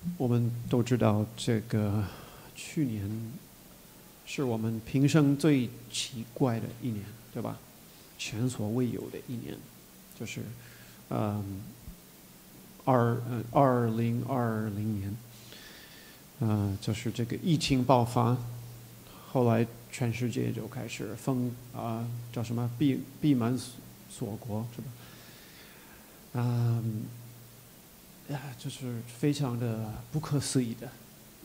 我们都知道，这个去年是我们平生最奇怪的一年，对吧？前所未有的一年，就是2020年，就是这个疫情爆发，后来全世界就开始叫什么闭门锁国，是吧？就是非常的不可思议的。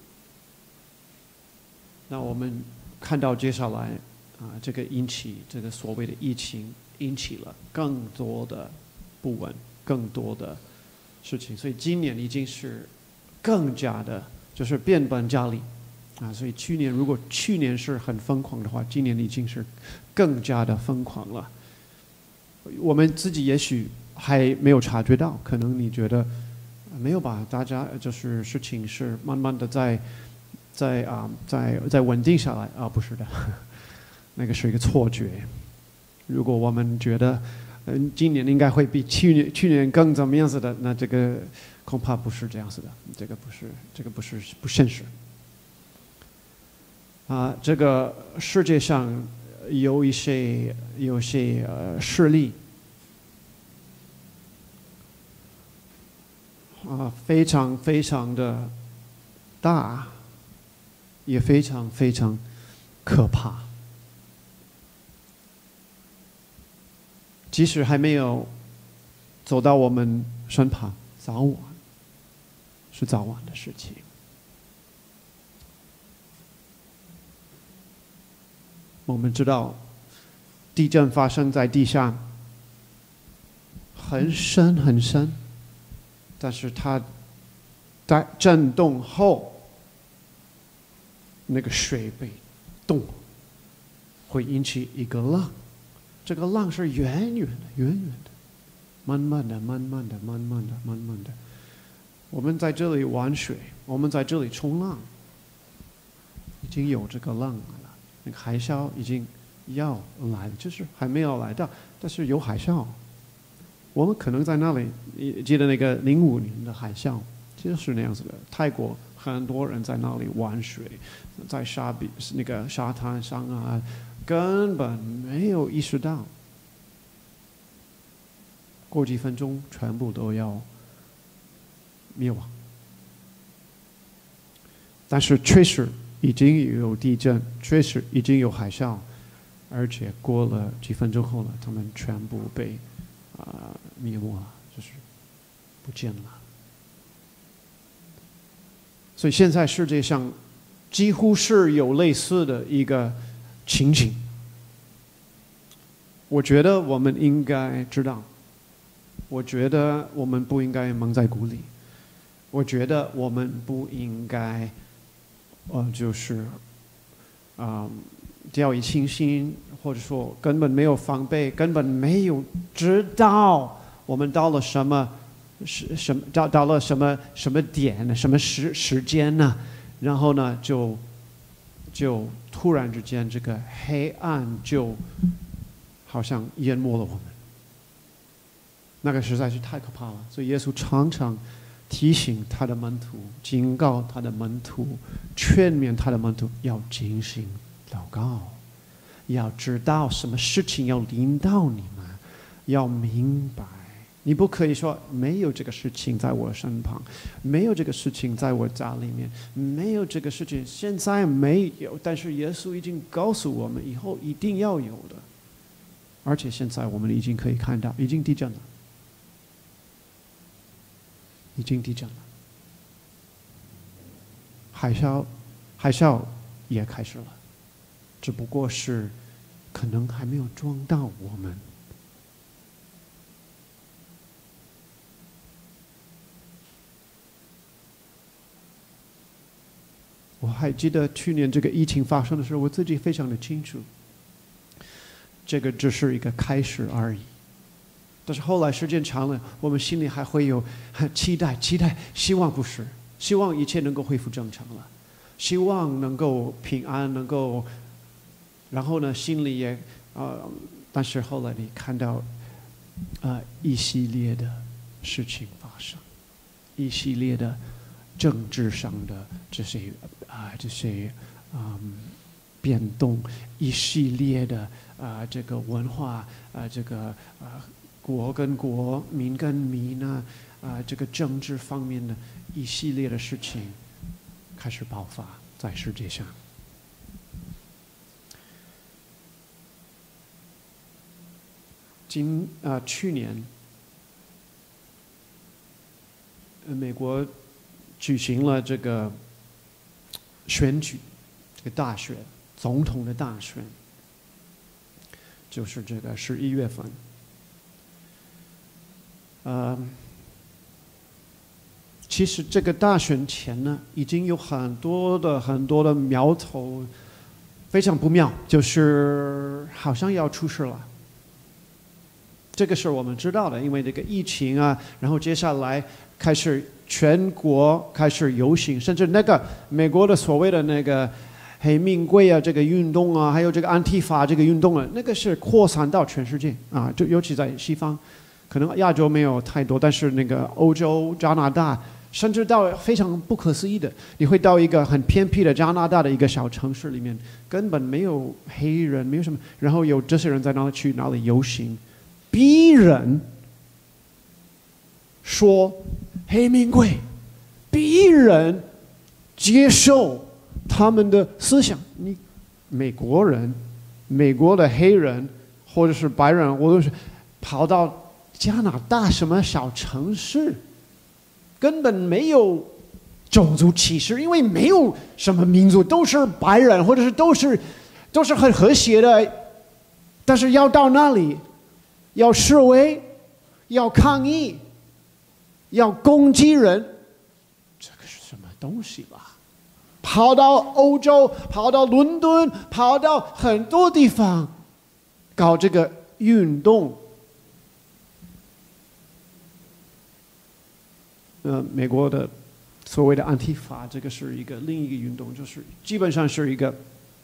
那我们看到接下来这个所谓的疫情引起了更多的不稳，更多的事情，所以今年已经是更加的，就是变本加厉所以如果去年是很疯狂的话，今年已经是更加的疯狂了。我们自己也许还没有察觉到，可能你觉得没有吧？大家就是事情是慢慢的在稳定下来不是的，那个是一个错觉。如果我们觉得今年应该会比去年更怎么样子的，那这个恐怕不是这样子的，这个不现实。这个世界上有一些势力非常非常的大，也非常非常可怕。即使还没有走到我们身旁，早晚是早晚的事情。我们知道，地震发生在地下很深很深，但是它在震动后，那个水被动，会引起一个浪。这个浪是远远的，慢慢的。我们在这里玩水，我们在这里冲浪，已经有这个浪来了。那个海啸已经要来了，就是还没有来到，但是有海啸。我们可能在那里，记得那个05年的海啸，就是那样子的。泰国很多人在那里玩水，在那个沙滩上根本没有意识到，过几分钟全部都要灭亡。但是确实已经有地震，确实已经有海啸，而且过了几分钟后呢，他们全部被灭没了，就是不见了。所以现在世界上几乎是有类似的一个情景。我觉得我们应该知道，我觉得我们不应该蒙在鼓里，我觉得我们不应该掉以轻心，或者说根本没有防备，根本没有知道我们到了什么点，什么时间呢？然后呢，就突然之间，这个黑暗就好像淹没了我们。那个实在是太可怕了。所以耶稣常常提醒他的门徒，警告他的门徒，劝勉他的门徒要警醒祷告，要知道什么事情要临到你们，要明白。你不可以说没有这个事情在我身旁，没有这个事情在我家里面，没有这个事情现在没有，但是耶稣已经告诉我们以后一定要有的。而且现在我们已经可以看到，已经地震了，已经地震了，海啸也开始了，只不过是可能还没有撞到我们。我还记得去年这个疫情发生的时候，我自己非常的清楚，这个只是一个开始而已。但是后来时间长了，我们心里还会有期待，希望不是，希望一切能够恢复正常了，希望能够平安，能够，然后呢，心里也但是后来你看到一系列的事情发生，一系列的政治上的这些变动，一系列的这个文化这个国跟国、民跟民这个政治方面的一系列的事情开始爆发在世界上。去年，美国举行了这个选举，这个大选，总统的大选，就是这个11月份。其实这个大选前呢，已经有很多的苗头非常不妙，就是好像要出事了。这个是我们知道的，因为这个疫情然后接下来开始全国开始游行，甚至那个美国的所谓的那个黑命贵这个运动还有这个安提法这个运动那个是扩散到全世界就尤其在西方，可能亚洲没有太多，但是那个欧洲、加拿大，甚至到非常不可思议的，你会到一个很偏僻的加拿大的一个小城市里面，根本没有黑人，没有什么，然后有这些人在哪里去哪里游行。逼人说黑命贵，逼人接受他们的思想。你美国人、美国的黑人或者是白人，我都是跑到加拿大什么小城市，根本没有种族歧视，因为没有什么民族都是白人，或者是都是很和谐的，但是要到那里。要示威，要抗议，要攻击人，这个是什么东西吧？跑到欧洲，跑到伦敦，跑到很多地方搞这个运动。美国的所谓的安提法，这个是另一个运动，就是基本上是一个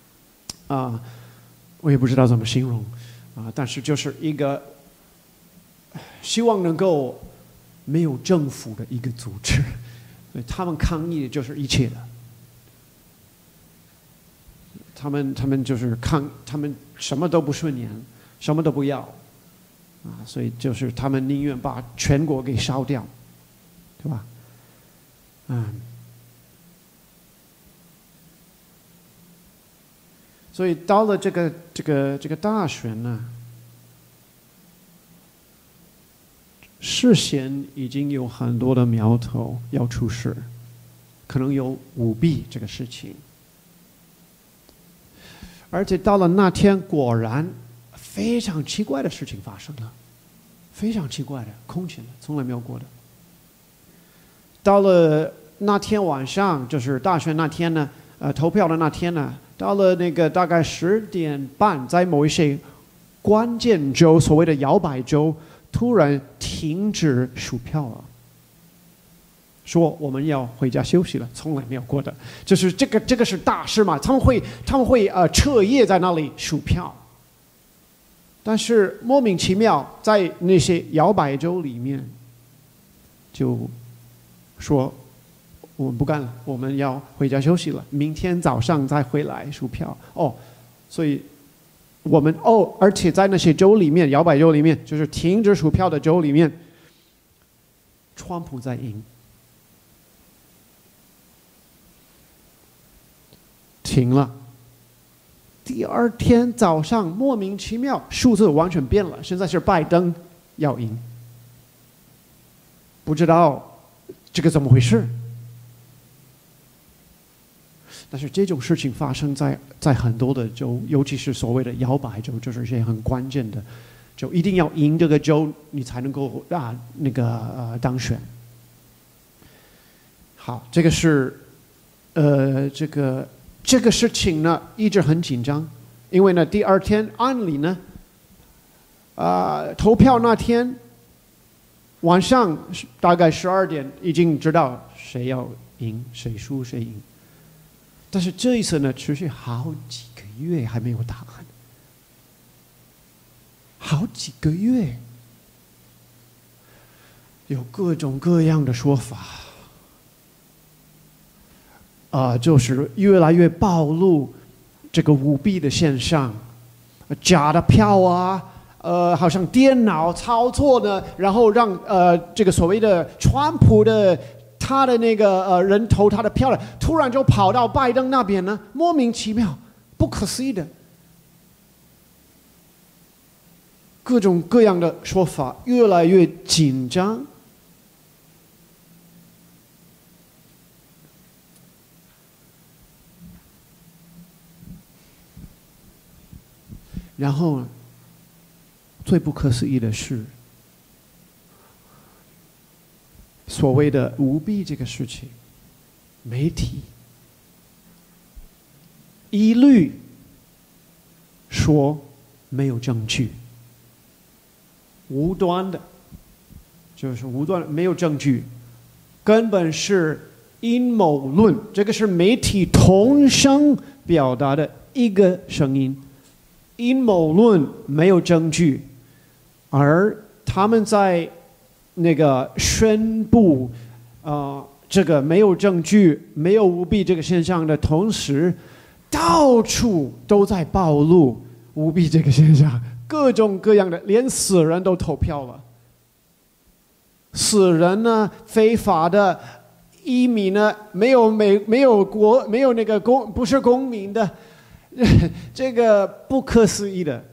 我也不知道怎么形容但是就是一个。希望能够没有政府的一个组织，他们抗议的就是一切的。他们就是他们什么都不顺眼，什么都不要，所以就是他们宁愿把全国给烧掉，对吧？所以到了这个大选呢。事先已经有很多的苗头要出事，可能有舞弊这个事情，而且到了那天，果然非常奇怪的事情发生了，非常奇怪的，空前的，从来没有过的。到了那天晚上，就是大选那天呢，投票的那天呢，到了那个大概10点半，在某一些关键州，所谓的摇摆州。突然停止数票了，说我们要回家休息了，从来没有过的，就是这个是大事嘛，他们会彻夜在那里数票，但是莫名其妙在那些摇摆州里面，就说我们不干了，我们要回家休息了，明天早上再回来数票所以。而且在那些州里面，摇摆州里面，就是停止数票的州里面，川普在赢，停了。第二天早上莫名其妙数字完全变了，现在是拜登要赢，不知道这个怎么回事。但是这种事情发生在很多的州，尤其是所谓的摇摆州，就是一些很关键的州，一定要赢这个州，你才能够当选。好，这个是这个事情呢一直很紧张，因为呢第二天按理呢投票那天晚上大概12点已经知道谁要赢，谁输谁赢。但是这一次呢，持续好几个月还没有答案，好几个月，有各种各样的说法。 就是越来越暴露这个舞弊的现象，假的票啊，好像电脑操作的，然后让这个所谓的川普的他的那个人投他的票了，突然就跑到拜登那边呢，莫名其妙，不可思议的，各种各样的说法越来越紧张。然后，最不可思议的是，所谓的舞弊这个事情，媒体一律说没有证据，无端的，就是无端的没有证据，根本是阴谋论。这个是媒体同声表达的一个声音。阴谋论没有证据，而他们在那个宣布这个没有证据、没有舞弊这个现象的同时，到处都在暴露舞弊这个现象，各种各样的，连死人都投票了。死人呢，非法的移民呢，没有那个不是公民的。这个不可思议的，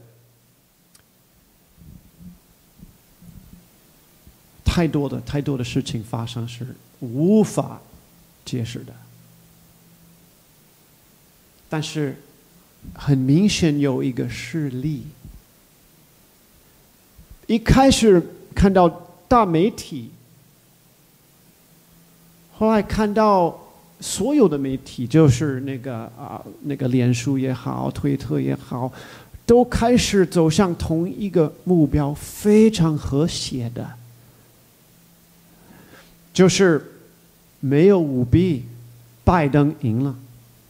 太多的事情发生是无法解释的。但是很明显有一个事例，一开始看到大媒体，后来看到所有的媒体，就是那个脸书也好，推特也好，都开始走向同一个目标，非常和谐的，就是没有舞弊，拜登赢了。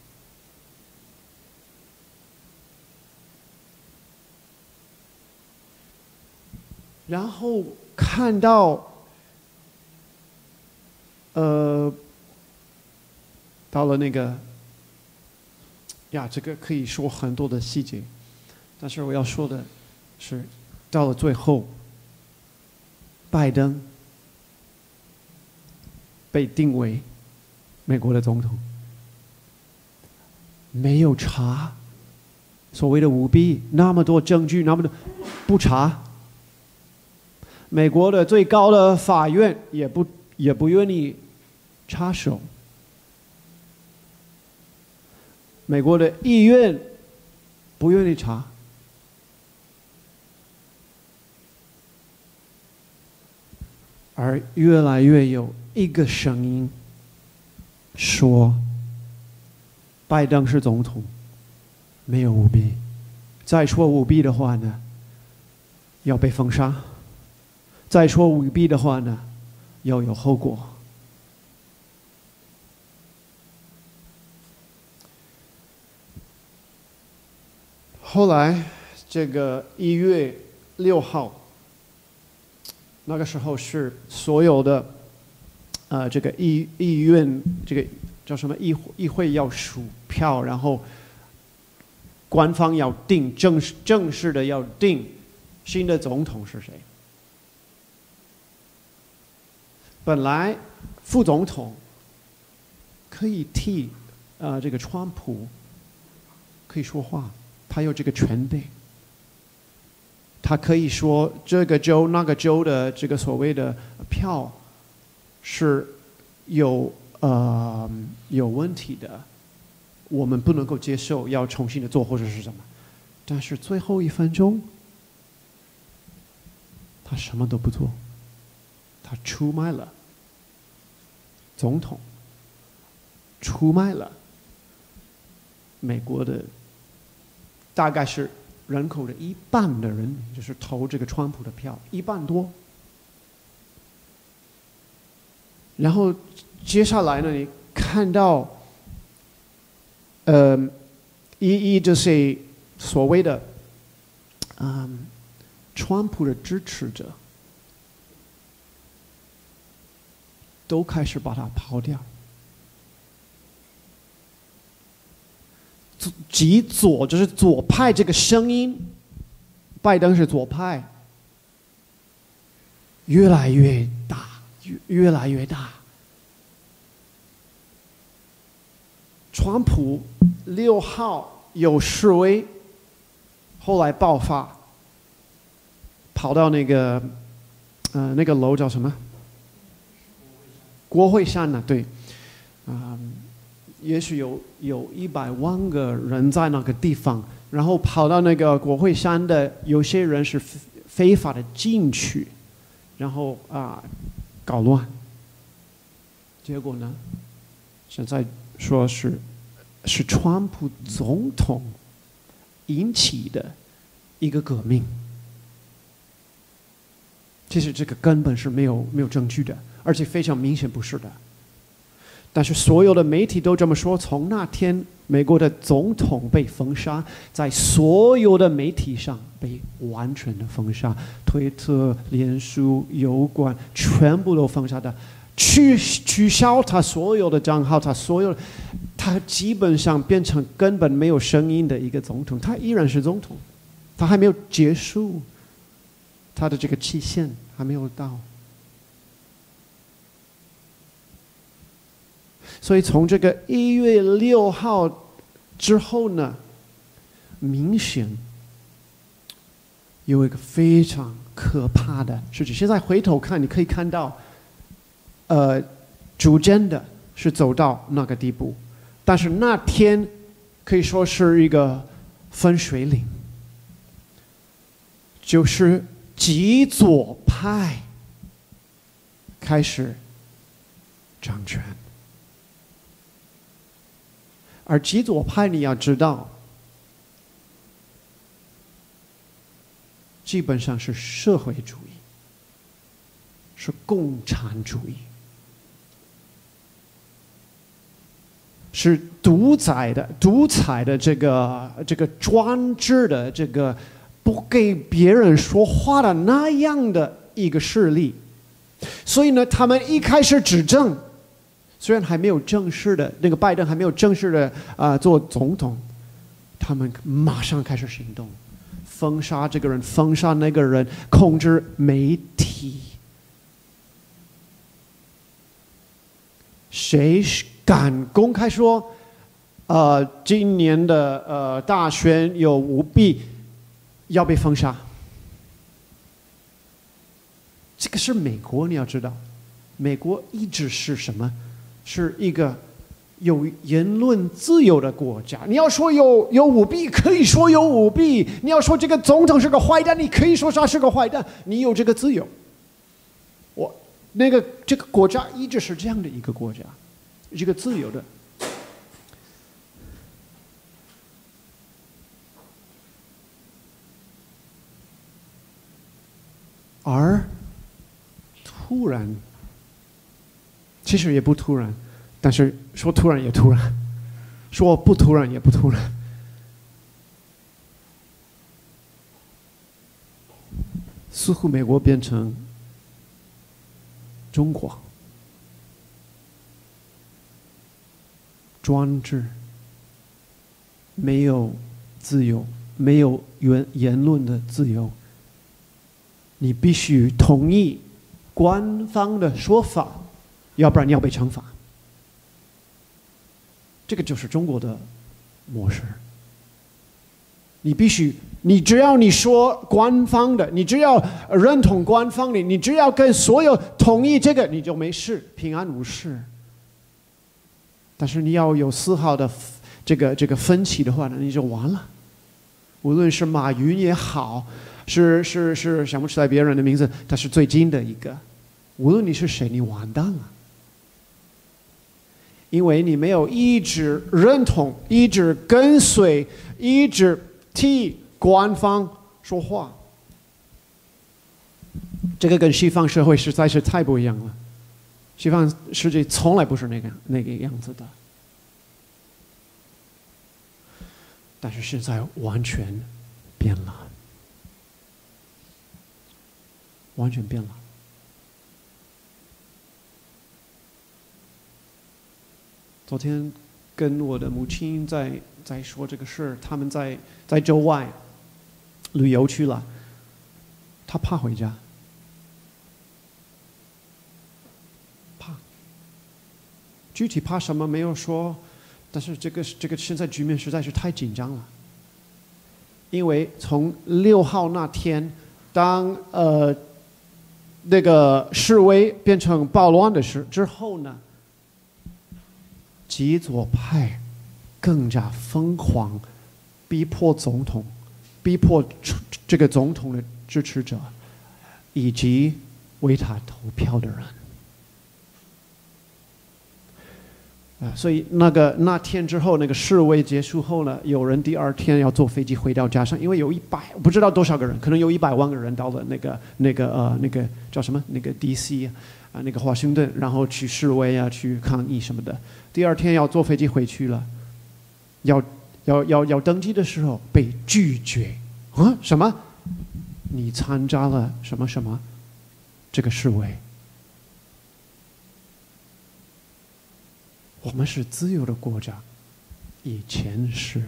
然后看到到了那个这个可以说很多的细节，但是我要说的是，到了最后，拜登被定为美国的总统，没有查所谓的舞弊，那么多证据，那么多不查，美国的最高的法院也不愿意插手。美国的议院不愿意查，而越来越有一个声音说，拜登是总统，没有舞弊，再说舞弊的话呢，要被封杀；再说舞弊的话呢，要有后果。后来，这个1月6号，那个时候是所有的，这个议院，这个叫什么议会要数票，然后官方要定正式的要定新的总统是谁。本来副总统可以替这个川普可以说话。他有这个权利，他可以说这个州那个州的这个所谓的票是有问题的，我们不能够接受，要重新的做或者是什么。但是最后1分钟，他什么都不做，他出卖了总统，出卖了美国的。大概是人口的1半的人，就是投这个川普的票，1半多。然后接下来呢，你看到，这些所谓的，川普的支持者，都开始把他抛掉。 极左就是左派这个声音，拜登是左派，越来越大，越来越大。川普6号有示威，后来爆发，跑到那个楼叫什么？国会山呢？对，也许有100万个人在那个地方，然后跑到那个国会山的有些人是非法的进去，然后搞乱，结果呢，现在说是川普总统引起的一个革命。其实这个根本是没有证据的，而且非常明显不是的。但是所有的媒体都这么说。从那天美国的总统被封杀，在所有的媒体上被完全的封杀，推特、脸书、油管全部都封杀的，取消他所有的账号，他基本上变成根本没有声音的一个总统。他依然是总统，他还没有结束。他的这个期限还没有到，所以从这个1月6号之后呢，明显有一个非常可怕的事情。现在回头看，你可以看到，逐渐的是走到那个地步，但是那天可以说是一个分水岭，就是极左派开始掌权。而极左派你要知道，基本上是社会主义，是共产主义，是独裁的这个专制的这个不给别人说话的那样的一个势力。所以呢，他们一开始执政，虽然还没有正式的那个拜登还没有正式的做总统，他们马上开始行动，封杀这个人，封杀那个人，控制媒体。谁敢公开说，今年的大选有舞弊，要被封杀？这个是美国，你要知道，美国一直是什么？是一个有言论自由的国家。你要说有舞弊，可以说有舞弊；你要说这个总统是个坏蛋，你可以说他是个坏蛋，你有这个自由。这个国家一直是这样的一个国家，一个自由的。而突然，其实也不突然，但是说突然也突然，说不突然也不突然。似乎美国变成中国，专制，没有自由，没有言论的自由。你必须同意官方的说法，要不然你要被惩罚。这个就是中国的模式。你只要你说官方的，你只要认同官方的，你只要跟所有同意这个，你就没事，平安无事。但是你要有丝毫的这个分歧的话呢，你就完了。无论是马云也好，是想不出来别人的名字，他是最近的一个。无论你是谁，你完蛋了，因为你没有一直认同、一直跟随、一直替官方说话。这个跟西方社会实在是太不一样了。西方世界从来不是那个样子的，但是现在完全变了，完全变了。昨天跟我的母亲在说这个事，他们在州外旅游去了，他怕回家，怕。具体怕什么没有说，但是这个现在局面实在是太紧张了。因为从6号那天，当那个示威变成暴乱的之后呢，极左派更加疯狂，逼迫总统，逼迫这个总统的支持者，以及为他投票的人。所以那天之后，那个示威结束后呢，有人第2天要坐飞机回到家乡，因为有不知道多少个人，可能有100万个人到了那个叫什么那个 DC 那个华盛顿，然后去示威啊，去抗议什么的。第2天要坐飞机回去了，要登机的时候被拒绝啊？什么？你参加了什么什么这个示威？我们是自由的国家，以前是。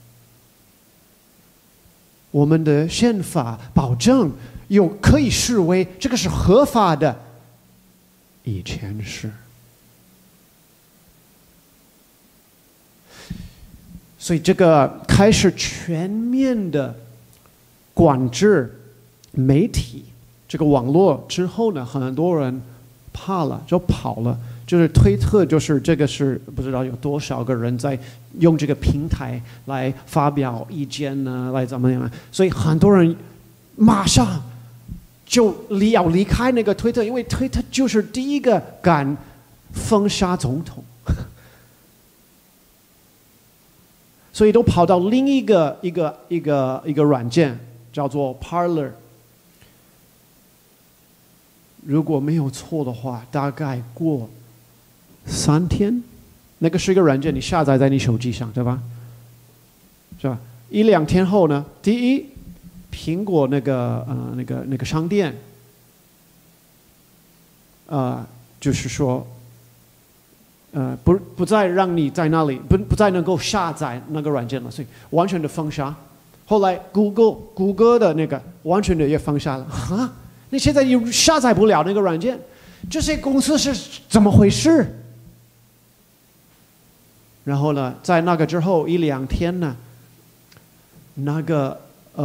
我们的宪法保证有可以示威，这个是合法的，以前是。所以这个开始全面的管制媒体这个网络之后呢，很多人怕了，就跑了。就是推特，就是这个是不知道有多少个人在用这个平台来发表意见呢，来怎么样？所以很多人马上就要离开那个推特，因为推特就是第一个敢封杀总统，所以都跑到另一个软件，叫做 Parler。如果没有错的话，大概过3天，那个是一个软件，你下载在你手机上，对吧？是吧？1、2天后呢，第一，苹果那个商店，就是说，不再让你在那里不再能够下载那个软件了，所以完全的封杀。后来谷歌的那个完全的也封杀了啊！你现在又下载不了那个软件，这些公司是怎么回事？然后呢，在那个之后1、2天呢，那个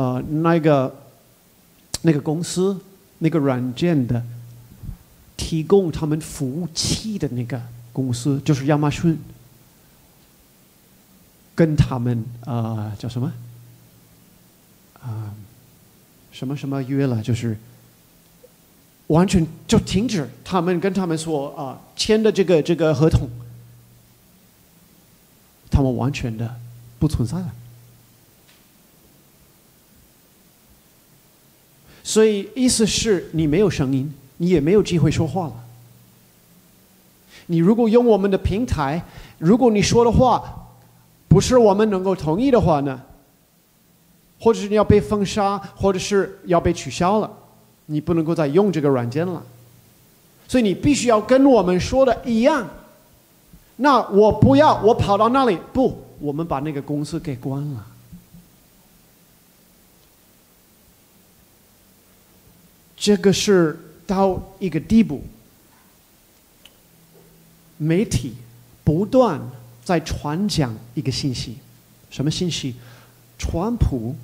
公司那个软件的提供他们服务器的那个公司，就是亚马逊，跟他们叫什么什么约了，就是完全就停止他们跟他们所签的这个合同。他们完全的不存在了，所以意思是你没有声音，你也没有机会说话了。你如果用我们的平台，如果你说的话不是我们能够同意的话呢，或者是你要被封杀，或者是要被取消了，你不能够再用这个软件了。所以你必须要跟我们说的一样。那我不要，我跑到那里，不，我们把那个公司给关了。这个是到一个地步，媒体不断在传讲一个信息，什么信息？川普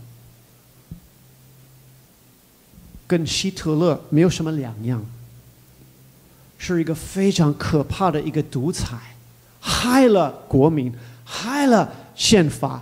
跟希特勒没有什么两样，是一个非常可怕的一个独裁。害了国民，害了宪法，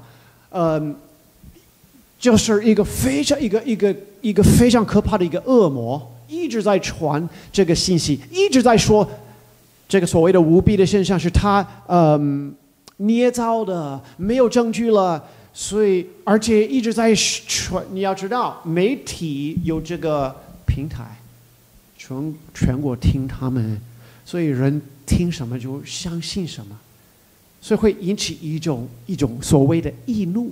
就是一个非常可怕的一个恶魔，一直在传这个信息，一直在说这个所谓的舞弊的现象是他捏造的，没有证据了，所以而且一直在传。你要知道，媒体有这个平台，全国听他们，所以人听什么就相信什么，所以会引起一种所谓的易怒。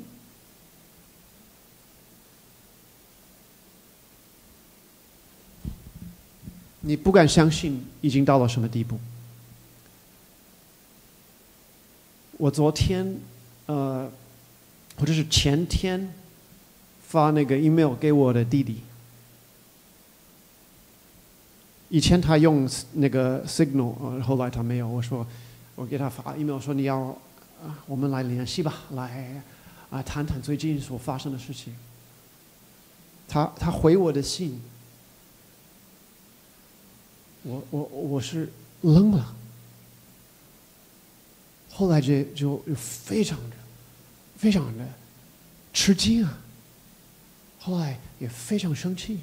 你不敢相信已经到了什么地步？ 我昨天或者是前天发那个 email 给我的弟弟。以前他用那个 Signal，后来他没有。我给他发 email 说你要我们来联系吧，来谈谈最近所发生的事情。他回我的信，我是愣了。后来就非常的吃惊啊，后来也非常生气。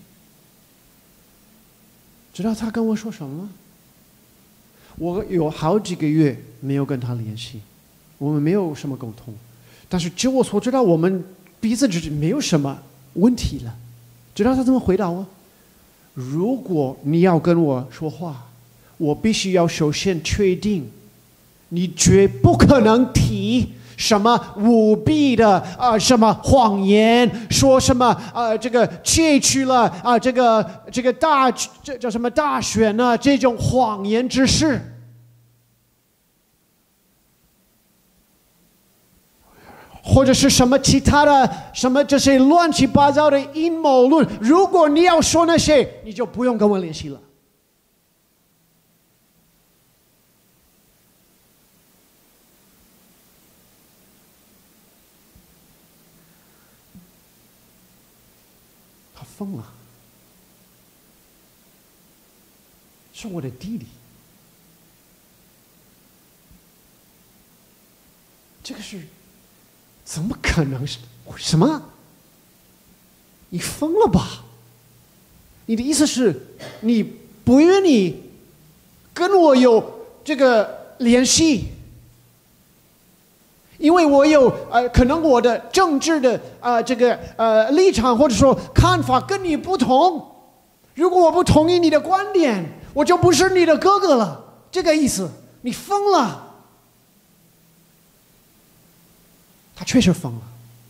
知道他跟我说什么吗？我有好几个月没有跟他联系，我们没有什么沟通，但是就我所知道，我们彼此之间没有什么问题了。知道他怎么回答我？如果你要跟我说话，我必须要首先确定，你绝不可能提什么舞弊的什么谎言，说什么这个窃取了这个这叫什么大选呢？这种谎言之事，或者是什么其他的什么这些乱七八糟的阴谋论。如果你要说那些，你就不用跟我联系了。疯了，是我的弟弟。这个是怎么可能？是什么？你疯了吧？你的意思是你不愿意跟我有这个联系？因为我有可能我的政治的这个立场或者说看法跟你不同，如果我不同意你的观点，我就不是你的哥哥了，这个意思。你疯了。他确实疯了。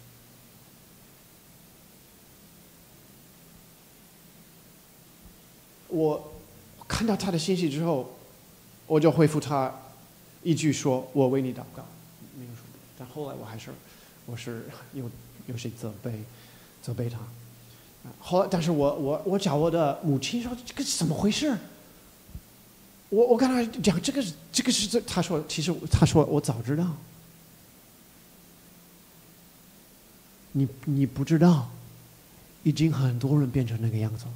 我看到他的信息之后，我就回复他一句说：“我为你祷告。”没有说。但后来我是有些责备他。后来，但是我找我的母亲说这个是怎么回事？我跟他讲这个是他说其实他说我早知道。你不知道，已经很多人变成那个样子了。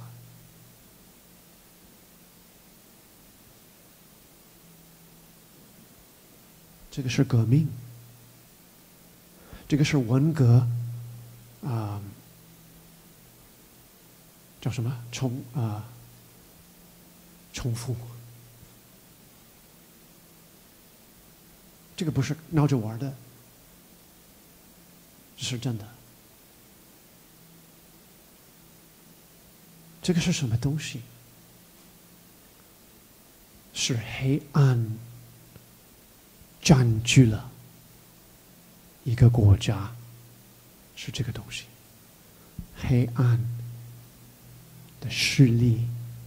这个是革命。这个是文革叫什么重复。这个不是闹着玩的，这是真的。这个是什么东西？是黑暗占据了一个国家，是这个东西。黑暗的势力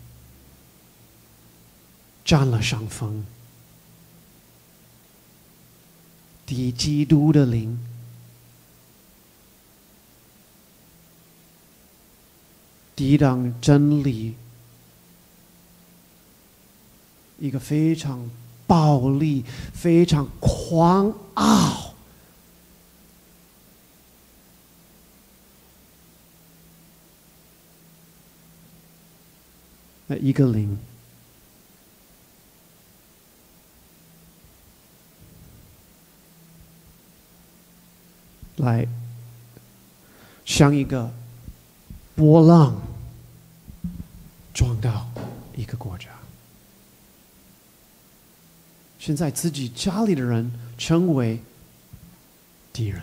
占了上风，敌基督的灵抵挡真理，一个非常暴力、非常狂傲的一个灵。来，像一个波浪撞到一个国家。现在自己家里的人成为敌人。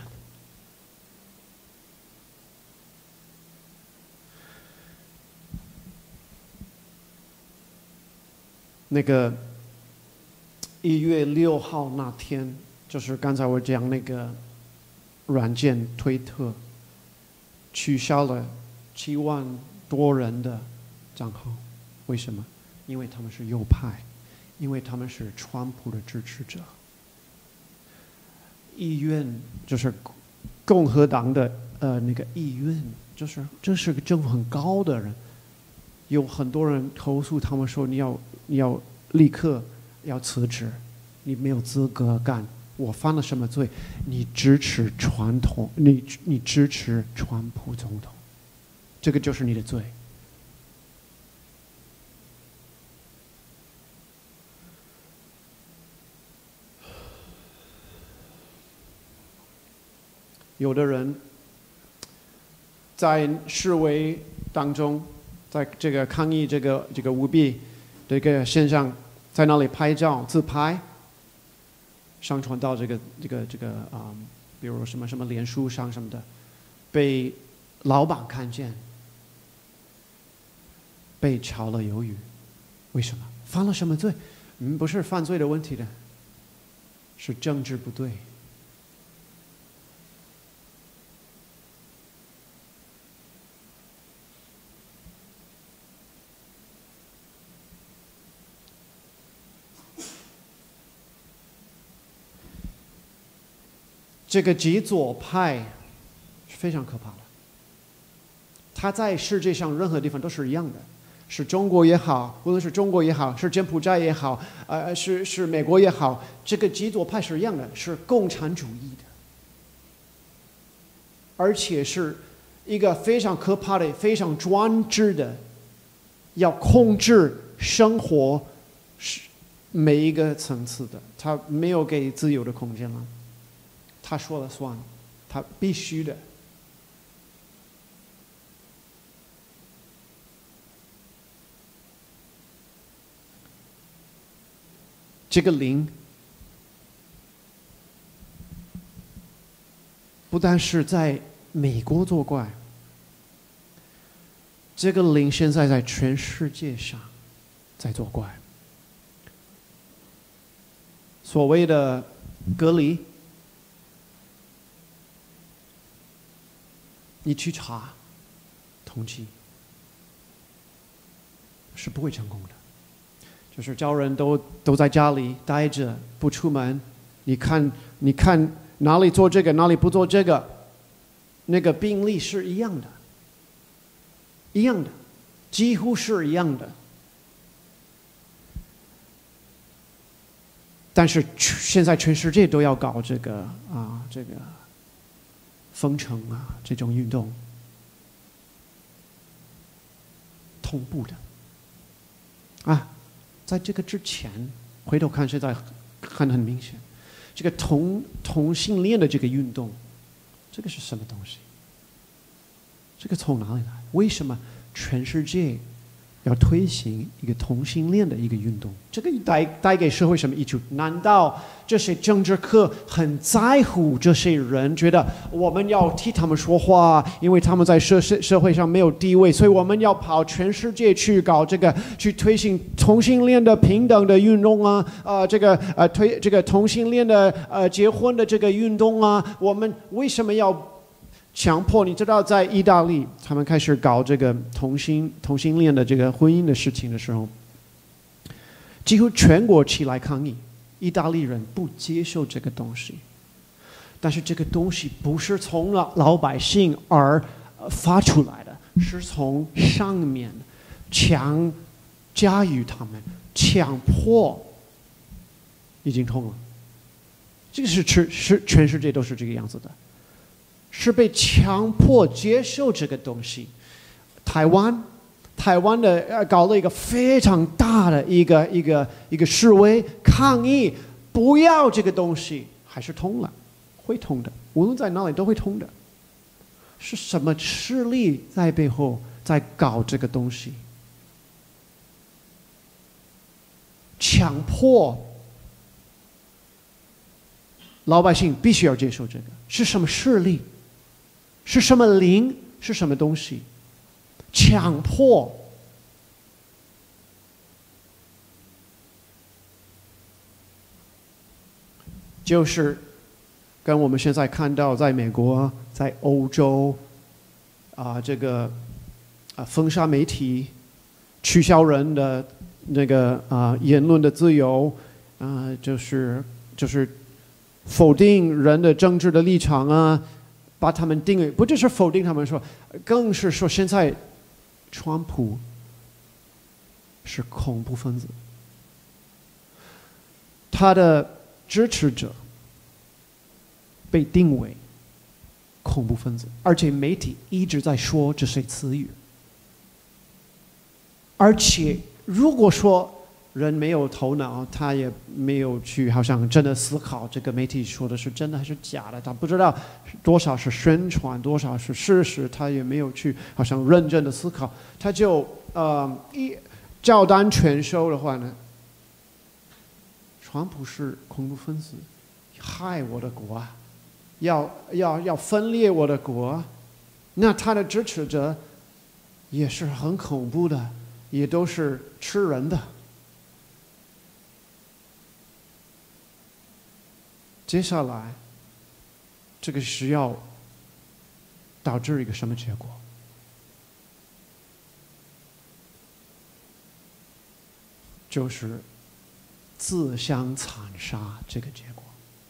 那个1月6号那天，就是刚才我讲那个软件推特取消了7万多人的账号。为什么？因为他们是右派，因为他们是川普的支持者。 意愿，就是共和党的那个意愿，就是这是个政府很高的人，有很多人投诉他们说你要立刻要辞职，你没有资格干。我犯了什么罪？你支持传统，你支持川普总统，这个就是你的罪。有的人在示威当中，在这个抗议这个舞弊这个线上，在那里拍照自拍，上传到这个比如什么脸书上什么的，被老板看见，被炒了鱿鱼。为什么？犯了什么罪？不是犯罪的问题的，是政治不对。这个极左派是非常可怕的，它在世界上任何地方都是一样的，是中国也好，无论是中国也好，是柬埔寨也好，是美国也好，这个极左派是一样的，是共产主义的，而且是一个非常可怕的、非常专制的，要控制生活每一个层次的，他没有给自由的空间了。他说了算，他必须的。这个灵不但是在美国作怪，这个灵现在在全世界上在作怪。所谓的隔离，你去查统计是不会成功的，就是叫人都在家里待着不出门，你看哪里做这个哪里不做这个，那个病例是一样的，几乎是一样的。但是现在全世界都要搞这个封城这种运动，同步的在这个之前，回头看现在看得很明显，这个同性恋的这个运动，这个是什么东西？这个从哪里来？为什么全世界要推行一个同性恋的一个运动？这个带给社会什么益处？难道这些政治客很在乎这些人，觉得我们要替他们说话，因为他们在社会上没有地位，所以我们要跑全世界去搞这个，去推行同性恋的平等的运动推这个同性恋的结婚的这个运动我们为什么要强迫？你知道，在意大利，他们开始搞这个同性恋的这个婚姻的事情的时候，几乎全国起来抗议。意大利人不接受这个东西，但是这个东西不是从老百姓而发出来的，是从上面加于他们，强迫已经通了。这个是全世界都是这个样子的。是被强迫接受这个东西。台湾的搞了一个非常大的一个示威抗议，不要这个东西，还是通了，会通的，无论在哪里都会通的。是什么势力在背后在搞这个东西？强迫老百姓必须要接受这个，是什么势力？是什么灵？是什么东西？强迫。就是跟我们现在看到在美国、在欧洲封杀媒体、取消人的那个言论的自由，就是否定人的政治的立场啊，把他们定位，不只是否定他们说，更是说现在川普是恐怖分子，他的支持者被定为恐怖分子，而且媒体一直在说这些词语。而且如果说人没有头脑，他也没有去好像真的思考这个媒体说的是真的还是假的，他不知道多少是宣传，多少是事实，他也没有去好像认真的思考，他就一照单全收的话呢，川普是恐怖分子，害我的国啊，要分裂我的国，那他的支持者也是很恐怖的，也都是吃人的。接下来，这个需要导致一个什么结果？就是自相残杀这个结果。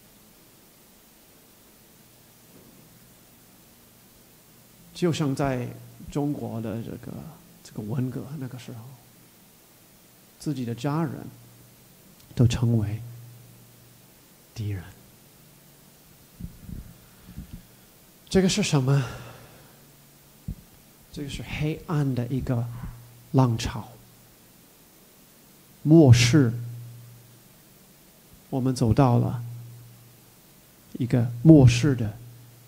就像在中国的这个文革那个时候，自己的家人都成为敌人。这个是什么？这个是黑暗的一个浪潮，末世，我们走到了一个末世的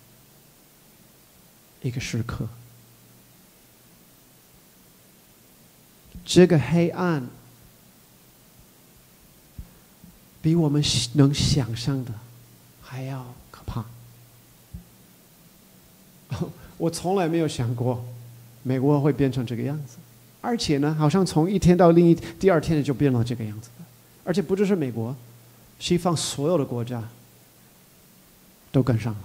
一个时刻。这个黑暗比我们能想象的还要可怕。我从来没有想过美国会变成这个样子，而且呢，好像从一天到第二天就变了这个样子的，而且不只是美国，西方所有的国家都跟上了。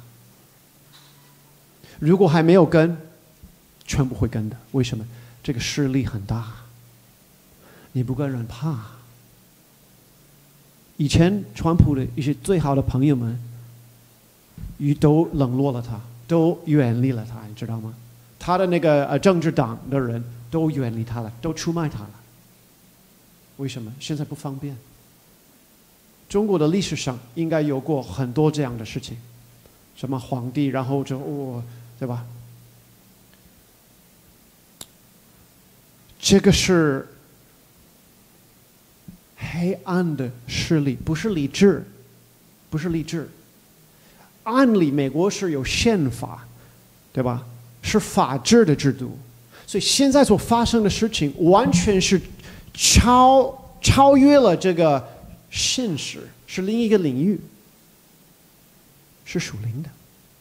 如果还没有跟，全部会跟的。为什么？这个势力很大，你不跟人怕。以前川普的一些最好的朋友们，都冷落了他，都远离了他，你知道吗？他的那个政治党的人都远离他了，都出卖他了。为什么？现在不方便。中国的历史上应该有过很多这样的事情，什么皇帝，然后就对吧？这个是黑暗的势力，不是理智，不是理智。按理美国是有宪法，对吧？是法治的制度，所以现在所发生的事情完全是超越了这个现实，是另一个领域，是属灵的。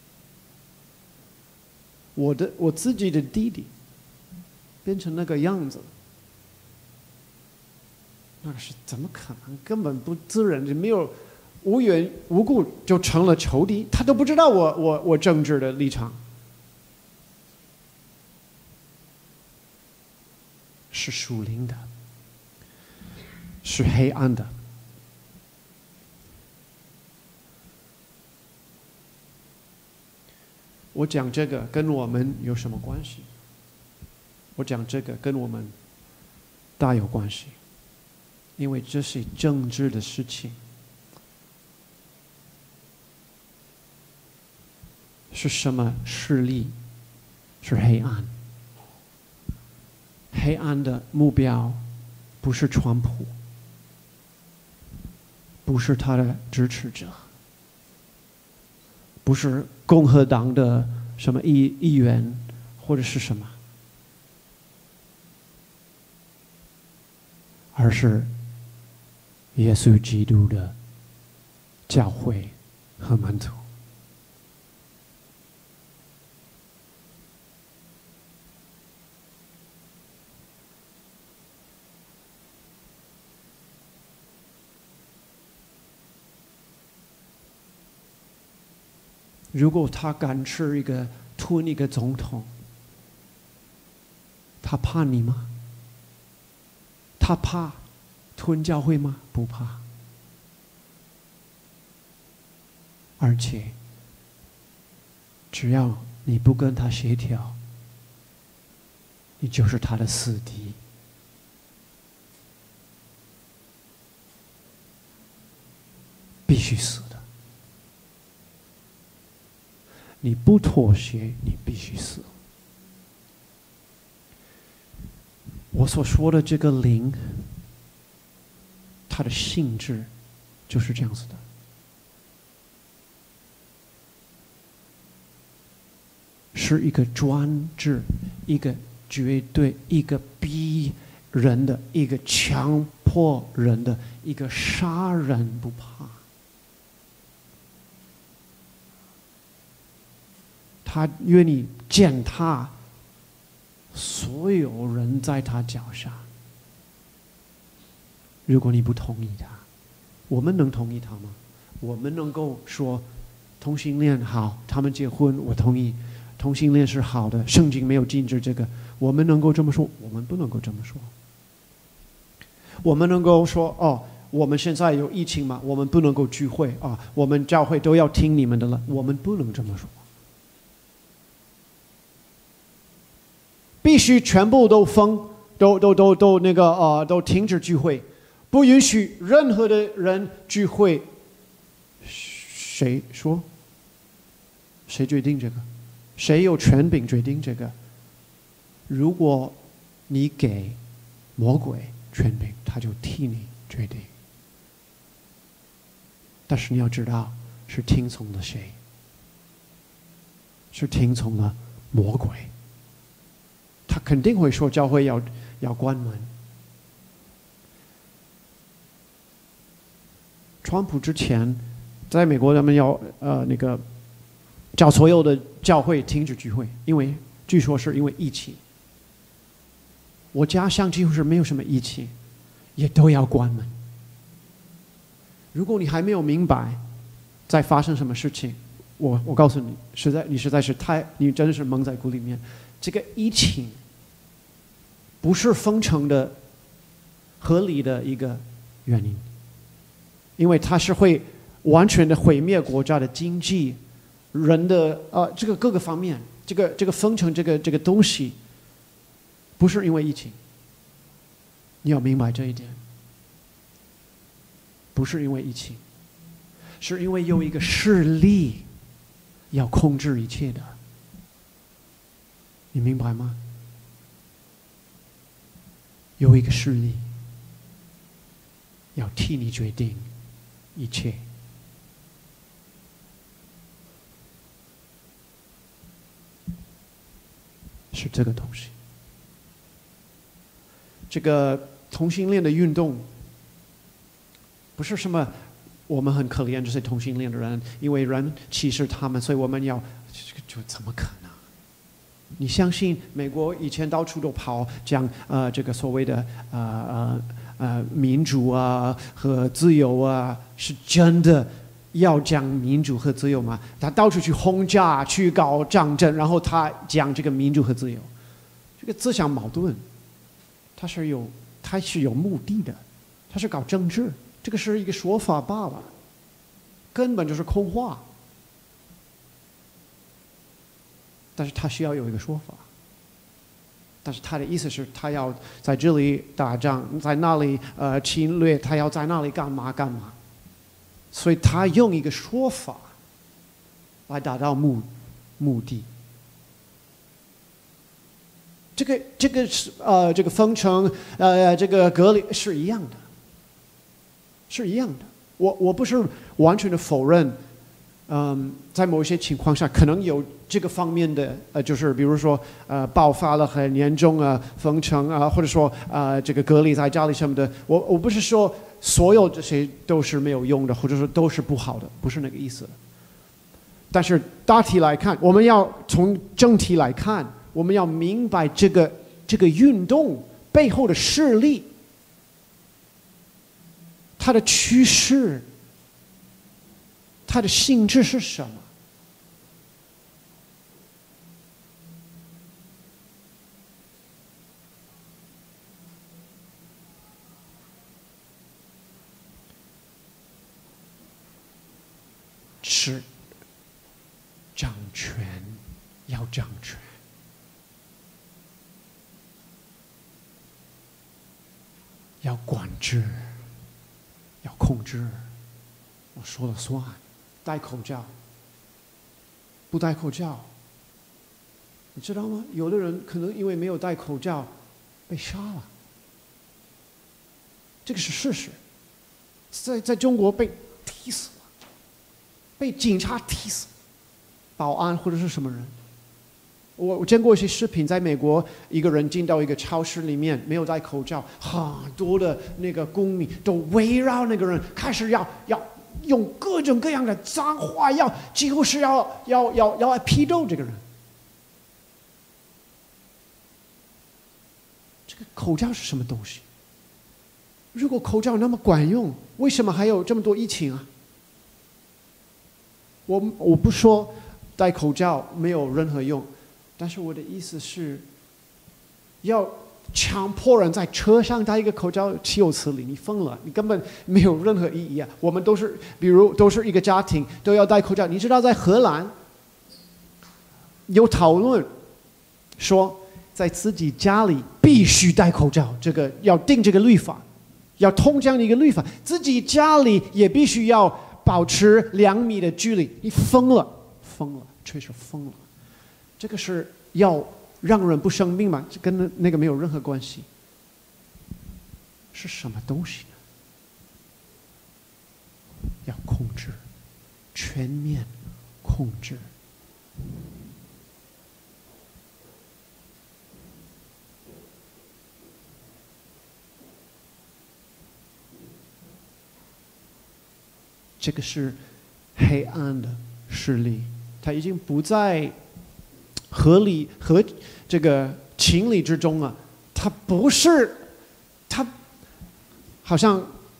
我自己的弟弟变成那个样子，那个是怎么可能？根本不自然，没有无缘无故就成了仇敌，他都不知道我政治的立场。是属灵的，是黑暗的。我讲这个跟我们有什么关系？我讲这个跟我们大有关系，因为这是政治的事情，是什么势力？是黑暗。黑暗的目标不是川普，不是他的支持者，不是共和党的什么议员或者是什么，而是耶稣基督的教会和门徒。如果他敢吞一个总统，他怕你吗？他怕吞教会吗？不怕。 而且只要你不跟他协调，你就是他的死敌。必须死的。你不妥协，你必须死。我所说的这个灵，它的性质就是这样子的。是一个专制，一个绝对，一个逼人的，一个强迫人的，一个杀人不怕。他愿意践踏所有人在他脚下。如果你不同意他，我们能同意他吗？我们能够说同性恋好，他们结婚我同意，同性恋是好的，圣经没有禁止这个，我们能够这么说？我们不能够这么说。我们能够说哦，我们现在有疫情嘛，我们不能够聚会啊，我们教会都要听你们的了，我们不能这么说。必须全部都封，都那个都停止聚会，不允许任何的人聚会。谁说？谁决定这个？谁有权柄决定这个？如果你给魔鬼权柄，他就替你决定。但是你要知道，是听从了谁？是听从了魔鬼。他肯定会说教会要关门。川普之前，在美国他们要那个叫所有的教会停止聚会，因为据说是因为疫情。我家乡几乎是没有什么疫情，也都要关门。如果你还没有明白在发生什么事情，我告诉你，你实在是你真的是蒙在鼓里面。这个疫情不是封城的合理的一个原因，因为它是会完全的毁灭国家的经济、人的这个各个方面，这个封城这个东西，不是因为疫情，你要明白这一点，不是因为疫情，是因为有一个势力要控制一切的，你明白吗？有一个势力要替你决定一切。是这个东西。这个同性恋的运动不是什么我们很可怜这些同性恋的人，因为人歧视他们，所以我们要就怎么可能？你相信美国以前到处都跑讲这个所谓的民主啊和自由啊，是真的要讲民主和自由吗？他到处去轰炸，去搞战争，然后他讲这个民主和自由，这个自相矛盾，他是有目的的，他是搞政治，这个是一个说法罢了，根本就是空话。但是他需要有一个说法，但是他的意思是他要在这里打仗，在那里侵略，他要在那里干嘛干嘛，所以他用一个说法来达到目的。这个封城这个隔离是一样的，是一样的。我不是完全的否认。在某一些情况下，可能有这个方面的就是比如说爆发了很严重封城或者说这个隔离在家里什么的。我不是说所有这些都是没有用的，或者说都是不好的，不是那个意思。但是大体来看，我们要从整体来看，我们要明白这个运动背后的势力，它的趋势。它的性质是什么？ 掌权，要掌权，要管制，要控制，我说了算。戴口罩，不戴口罩，你知道吗？有的人可能因为没有戴口罩被杀了，这个是事实。在中国被踢死了，被警察踢死了，保安或者是什么人。我见过一些视频，在美国，一个人进到一个超市里面，没有戴口罩，很多的那个公民都围绕那个人，开始要用各种各样的脏话，几乎是要来批斗这个人。这个口罩是什么东西？如果口罩那么管用，为什么还有这么多疫情啊？我不说戴口罩没有任何用，但是我的意思是，要强迫人在车上戴一个口罩，岂有此理！你疯了，你根本没有任何意义啊！我们都是一个家庭，都要戴口罩。你知道在荷兰有讨论说，在自己家里必须戴口罩，这个要定这个律法，要通这样的一个律法，自己家里也必须要保持2米的距离。你疯了，疯了，确实疯了。这个是要让人不生病吗？这跟那个没有任何关系。是什么东西呢？要控制，全面控制。这个是黑暗的势力，它已经不在合理和这个情理之中啊，它不是，它好像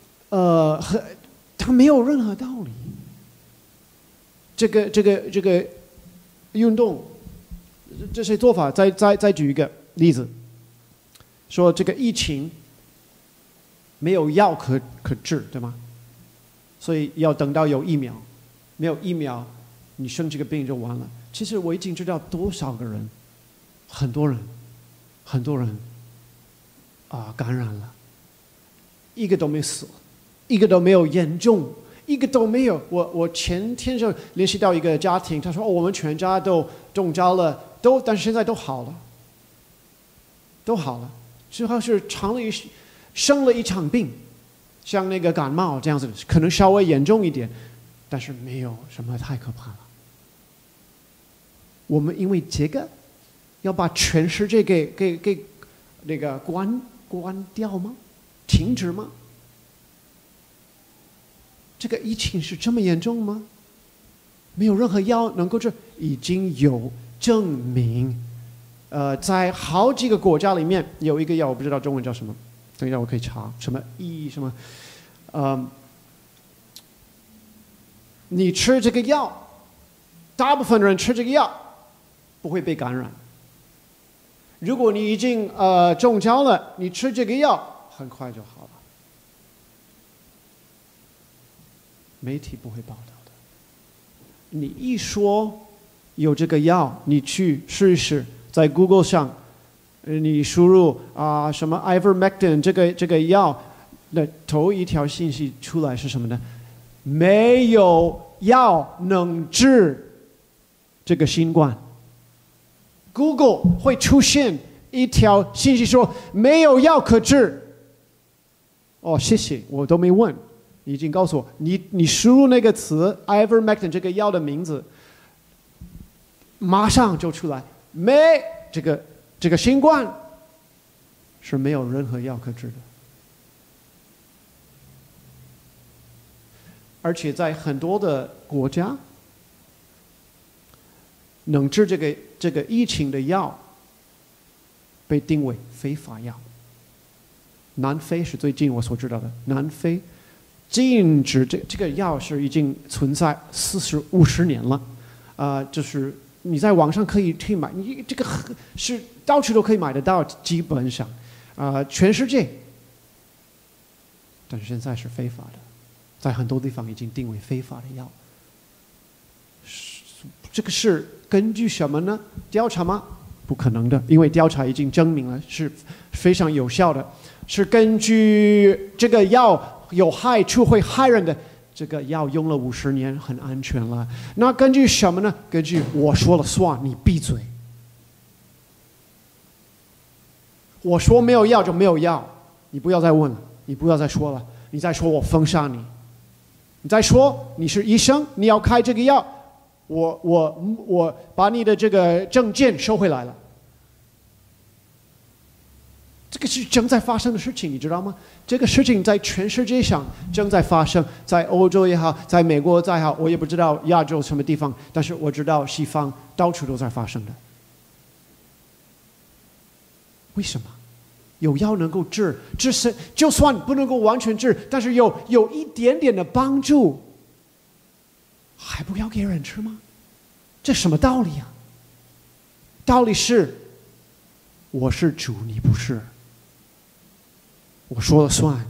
它没有任何道理。这个运动，这些做法，再举一个例子，说这个疫情没有药可治，对吗？所以要等到有疫苗，没有疫苗，你生这个病就完了。其实我已经知道多少个人，很多人感染了，一个都没死，一个都没有严重，一个都没有。我前天就联系到一个家庭，他说我们全家都中招了，但是现在都好了，只好是生了一场病。像那个感冒这样子，可能稍微严重一点，但是没有什么太可怕了。我们因为这个要把全世界给那个关掉吗？停止吗？这个疫情是这么严重吗？没有任何药能够治，已经有证明。在好几个国家里面有一个药，我不知道中文叫什么。等一下，我可以查什么什么，你吃这个药，大部分人吃这个药不会被感染。如果你已经中招了，你吃这个药很快就好了。媒体不会报道的。你一说有这个药，你去试一试，在 Google 上。你输入什么 ivermectin 这个药，那头一条信息出来是什么呢？没有药能治这个新冠。Google 会出现一条信息说没有药可治。哦，谢谢，我都没问，你已经告诉我，你输入那个词 ivermectin 这个药的名字，马上就出来，这个新冠是没有任何药可治的，而且在很多的国家，能治这个疫情的药被定为非法药。南非是最近我所知道的，南非禁止这个药是已经存在50年了，就是你在网上可以买，你这个是到处都可以买得到，基本上，全世界。但是现在是非法的，在很多地方已经定为非法的药。 这个是根据什么呢？调查吗？不可能的，因为调查已经证明了是非常有效的，是根据这个药有害处会害人的，这个药用了50年，很安全了。那根据什么呢？根据我说了算，你闭嘴。我说没有药就没有药，你不要再问了，你不要再说了，你再说我封杀你，你再说你是医生，你要开这个药。我把你的这个证件收回来了。这个是正在发生的事情，你知道吗？这个事情在全世界上正在发生，在欧洲也好，在美国也好，我也不知道亚洲什么地方，但是我知道西方到处都在发生的。为什么？有药能够治是，就算不能够完全治，但是有一点点的帮助。还不要给人吃吗？这什么道理啊？道理是，我是主，你不是，我说了算。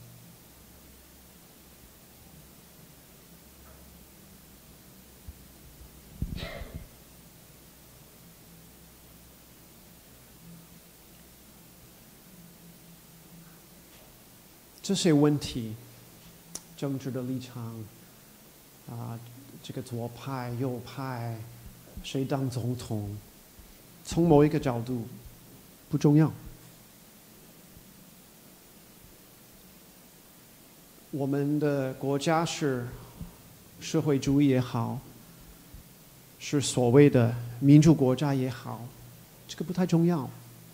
这些问题，政治的立场。这个左派、右派，谁当总统，从某一个角度不重要。我们的国家是社会主义也好，是所谓的民主国家也好，这个不太重要。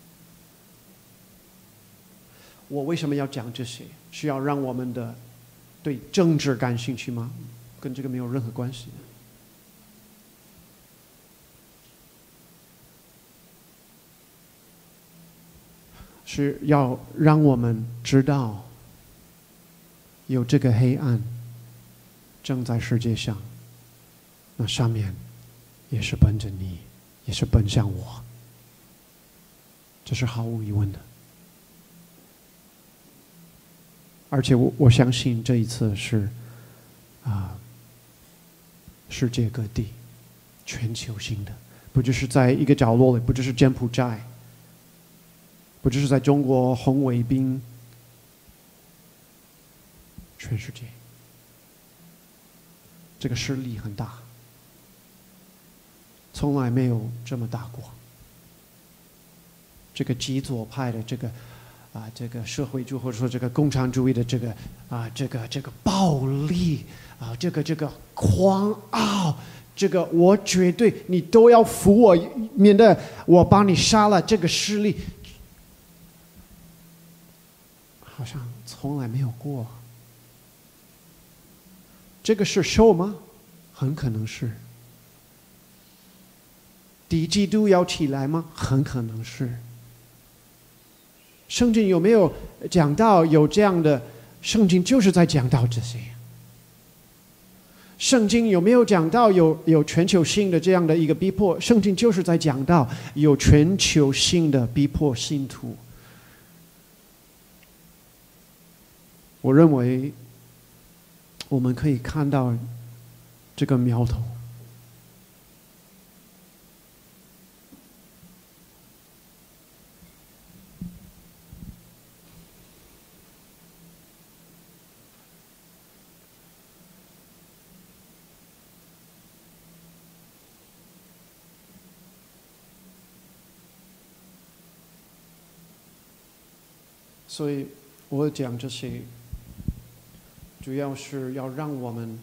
我为什么要讲这些？是要让我们的对政治感兴趣吗？跟这个没有任何关系。是要让我们知道，有这个黑暗正在世界上，那上面也是奔着你，也是奔向我，这是毫无疑问的。而且我相信这一次是世界各地全球性的，不只是在一个角落里，不只是柬埔寨，不只是在中国红卫兵，全世界这个势力很大，从来没有这么大过。这个极左派的这个这个社会主义或者说这个共产主义的这个这个暴力这个狂傲，这个我绝对你都要服我，免得我把你杀了。这个势力好像从来没有过。这个是show吗？很可能是。敌基督要起来吗？很可能是。圣经有没有讲到有这样的？圣经就是在讲到这些。圣经有没有讲到有全球性的这样的一个逼迫？圣经就是在讲到有全球性的逼迫信徒。我认为我们可以看到这个苗头。所以我讲这些，主要是要让我们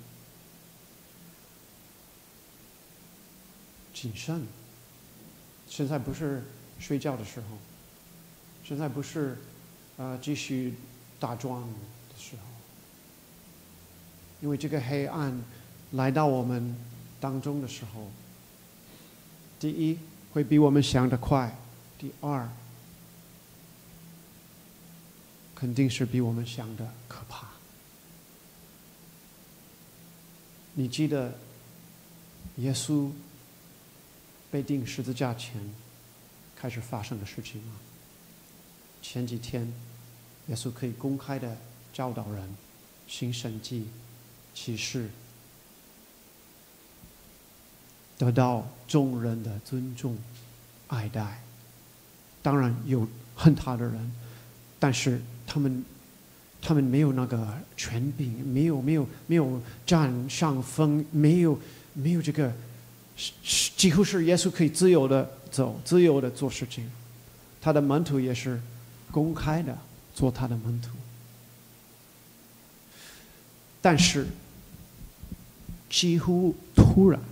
谨慎。现在不是睡觉的时候，现在不是继续打桩的时候，因为这个黑暗来到我们当中的时候，第一会比我们想的快，第二肯定是比我们想的可怕。你记得耶稣被钉十字架前开始发生的事情吗？前几天耶稣可以公开的教导人，行神迹奇事， 得到众人的尊重、爱戴。当然有恨他的人，但是他们没有那个权柄，没有占上风，没有这个，几乎是耶稣可以自由的走，自由的做事情。他的门徒也是公开的做他的门徒。但是几乎突然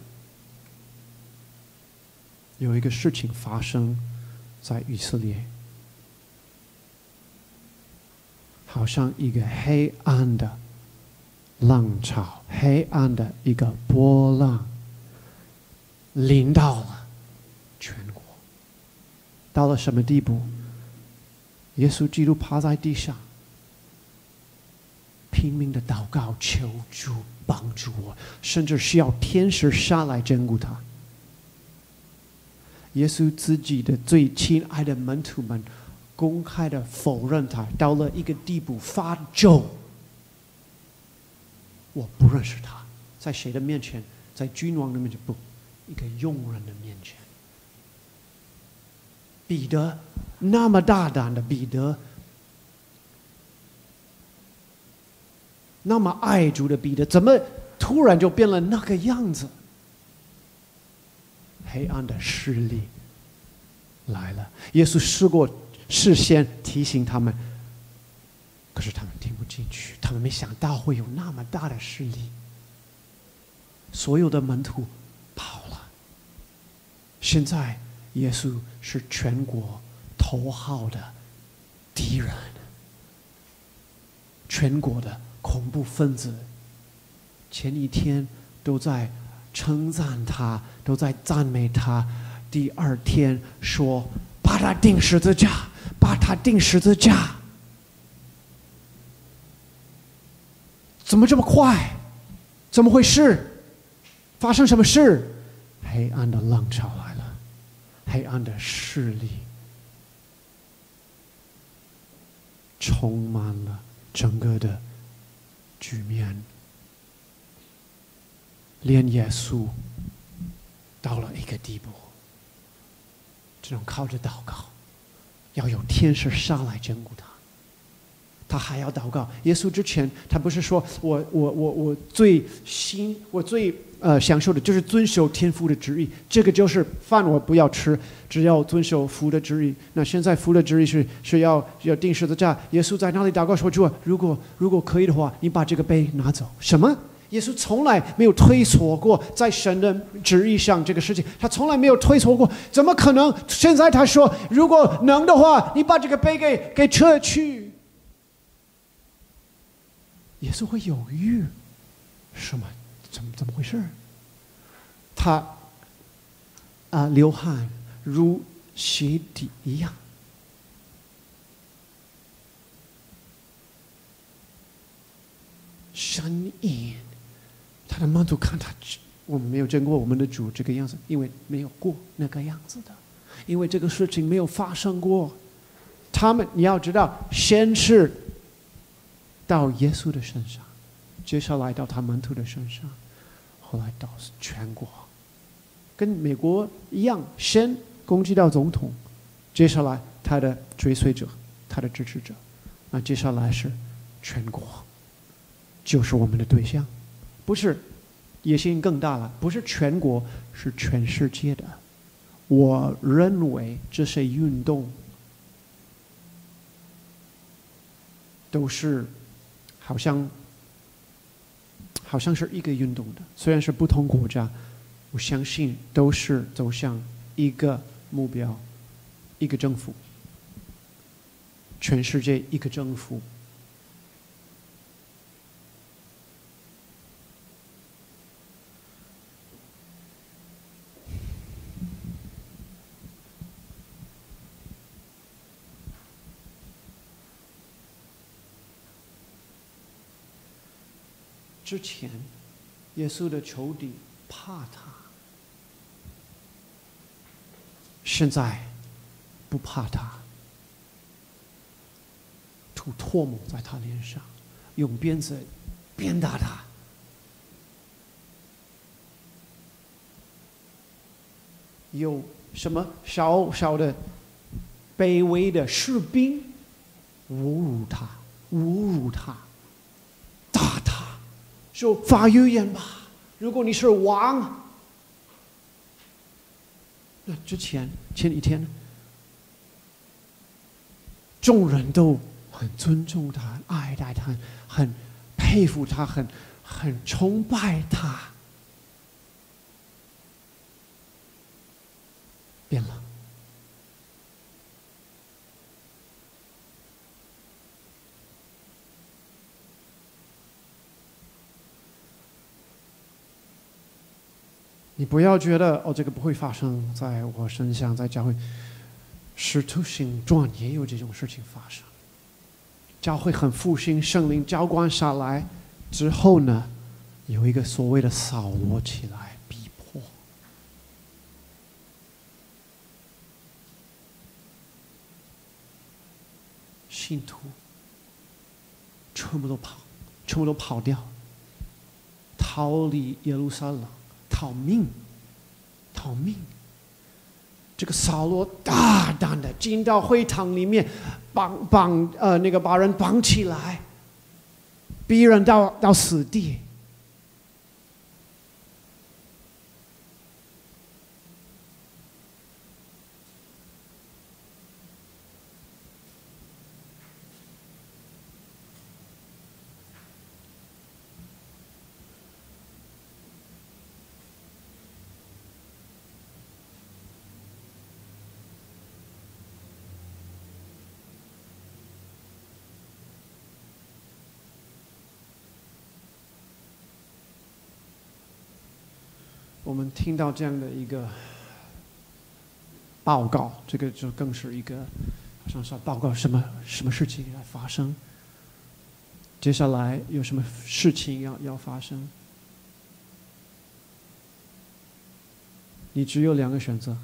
有一个事情发生在以色列，好像一个黑暗的浪潮，黑暗的一个波浪临到了全国。到了什么地步？耶稣基督趴在地上，拼命的祷告，求主帮助我，甚至需要天使下来眷顾他。耶稣自己的最亲爱的门徒们公开的否认他，到了一个地步发咒：我不认识他。在谁的面前？在君王的面前？不，一个佣人的面前。彼得那么大胆的彼得，那么爱主的彼得，怎么突然就变了那个样子？黑暗的势力来了，耶稣事先提醒他们，可是他们听不进去，他们没想到会有那么大的势力。所有的门徒跑了，现在耶稣是全国头号的敌人，全国的恐怖分子。前一天都在称赞他，都在赞美他，第二天说把他钉十字架，把他钉十字架。怎么这么快？怎么回事？发生什么事？黑暗的浪潮来了，黑暗的势力充满了整个的局面。连耶稣到了一个地步，只能靠着祷告，要有天使上来眷顾他。他还要祷告。耶稣之前，他不是说我最享受的就是遵守天父的旨意，这个就是饭我不要吃，只要遵守父的旨意。那现在父的旨意是要钉十字架。耶稣在那里祷告说：主啊，如果可以的话，你把这个杯拿走。什么？耶稣从来没有推脱过在神的旨意上这个事情，他从来没有推脱过，怎么可能？现在他说，如果能的话，你把这个杯给撤去。耶稣会犹豫，什么？怎么回事？他流汗如血滴一样。呻吟。他的门徒看他，我们没有见过我们的主这个样子，因为没有过那个样子的，因为这个事情没有发生过。你要知道，先是到耶稣的身上，接下来到他门徒的身上，后来到全国，跟美国一样，先攻击到总统，接下来他的追随者，他的支持者，那接下来是全国，就是我们的对象。不是野心更大了，不是全国，是全世界的。我认为这些运动都是好像是一个运动的，虽然是不同国家，我相信都是走向一个目标，一个政府，全世界一个政府。之前，耶稣的仇敌怕他，现在不怕他，吐唾沫在他脸上，用鞭子鞭打他。 有什么小小的、卑微的士兵侮辱他，打他，说发预言吧。如果你是王，那前一天，众人都很尊重他，爱戴他，很佩服他，很崇拜他。变了。你不要觉得这个不会发生在我身上，在教会。使徒行传也有这种事情发生。教会很复兴，圣灵浇灌下来之后呢，有一个所谓的扫罗起来逼迫。信徒全部都跑掉，逃离耶路撒冷，逃命。这个扫罗大胆的进到会堂里面，把人绑起来，逼人到死地。我们听到这样的一个报告，这个就更是一个好像是报告什么事情要发生，接下来有什么事情要发生，你只有2个选择：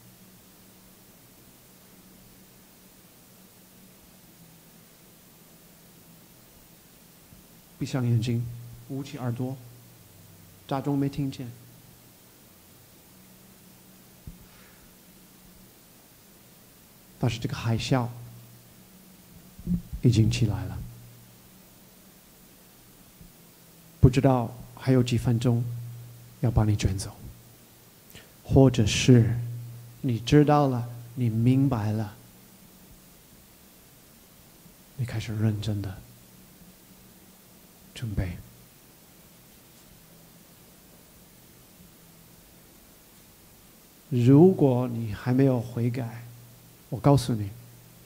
闭上眼睛，捂起耳朵，假装没听见。但是这个海啸已经起来了，不知道还有几分钟要把你卷走，或者是你知道了，你明白了，你开始认真的准备。如果你还没有悔改，我告诉你，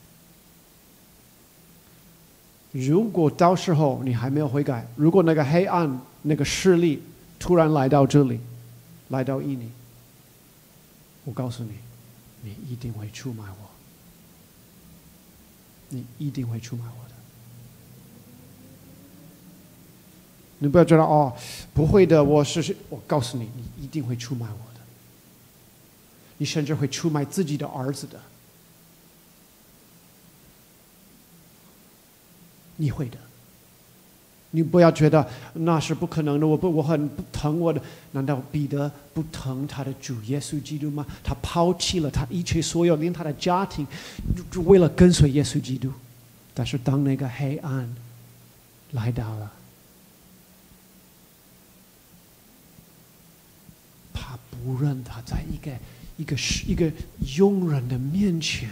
如果到时候你还没有悔改，如果那个黑暗那个势力突然来到这里，来到印尼，我告诉你，你一定会出卖我，你一定会出卖我的。你不要觉得不会的，我告诉你，你一定会出卖我的，你甚至会出卖自己的儿子的。你会的，你不要觉得那是不可能的。我很不疼我的，难道彼得不疼他的主耶稣基督吗？他抛弃了他一切所有，连他的家庭，为了跟随耶稣基督。但是当那个黑暗来到了，他不认他在一个佣人的面前。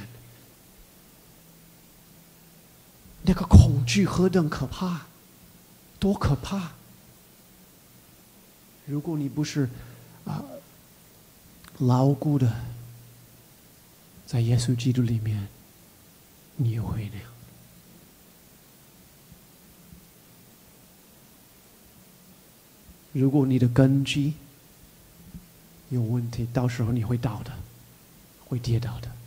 那个恐惧何等可怕，多可怕！如果你不是牢固的在耶稣基督里面，你也会那样。如果你的根基有问题，到时候你会倒的，会跌倒的。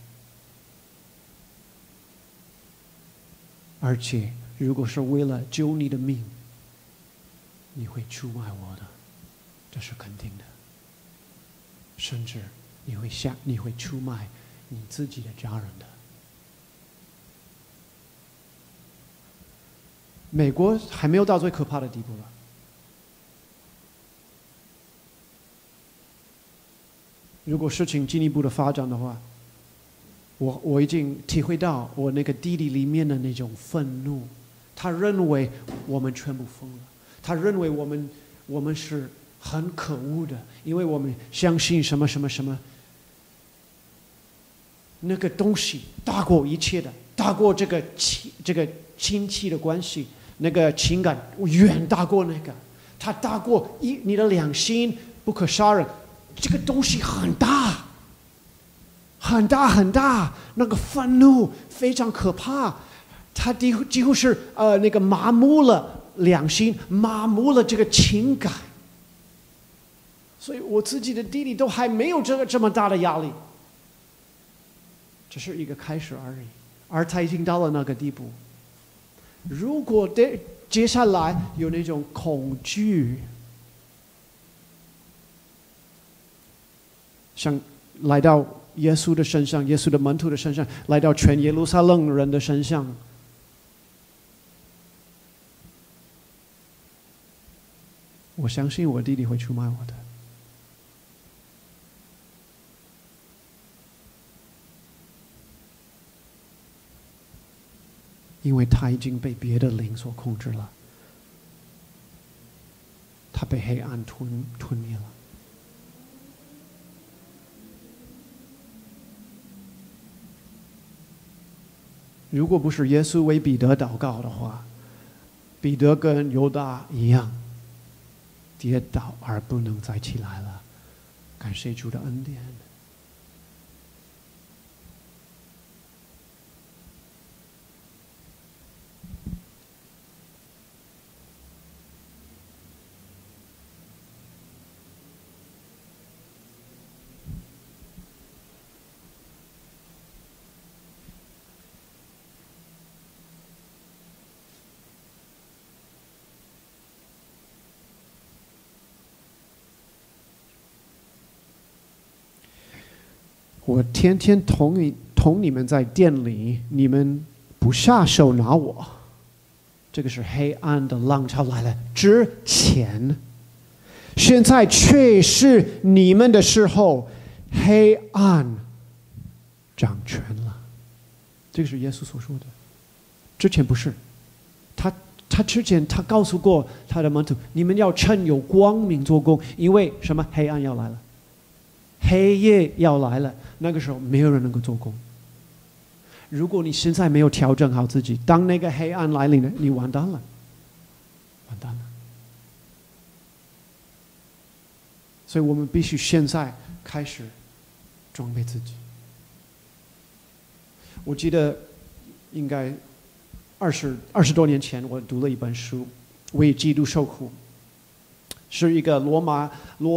而且，如果是为了救你的命，你会出卖我的，这是肯定的。甚至你会出卖你自己的家人的。美国还没有到最可怕的地步了。 如果事情进一步的发展的话，我已经体会到我那个弟弟里面的那种愤怒，他认为我们全部疯了，他认为我们是很可恶的，因为我们相信什么什么什么，那个东西大过一切的，大过这个亲戚的关系，那个情感远大过那个，它大过你的良心不可杀人，这个东西很大。很大很大，那个愤怒非常可怕，他几乎是那个麻木了良心，麻木了这个情感。所以我自己的弟弟都还没有这么大的压力，只是一个开始而已，而他已经到了那个地步。如果接下来有那种恐惧，像来到耶稣的身上，耶稣的门徒的身上，来到全耶路撒冷人的身上，我相信我弟弟会出卖我的，因为他已经被别的灵所控制了，他被黑暗吞灭了。如果不是耶稣为彼得祷告的话，彼得跟犹大一样，跌倒而不能再起来了。感谢主的恩典。我天天同你们在店里，你们不下手拿我，这个是黑暗的浪潮来了之前，现在却是你们的时候，黑暗掌权了。这个是耶稣所说的，之前不是。他之前他告诉过他的门徒，你们要趁有光明做工，因为什么？黑暗要来了，黑夜要来了，那个时候没有人能够做工。如果你现在没有调整好自己，当那个黑暗来临了，你完蛋了，完蛋了。所以我们必须现在开始装备自己。我记得应该20多年前，我读了一本书，为基督受苦，是一个罗马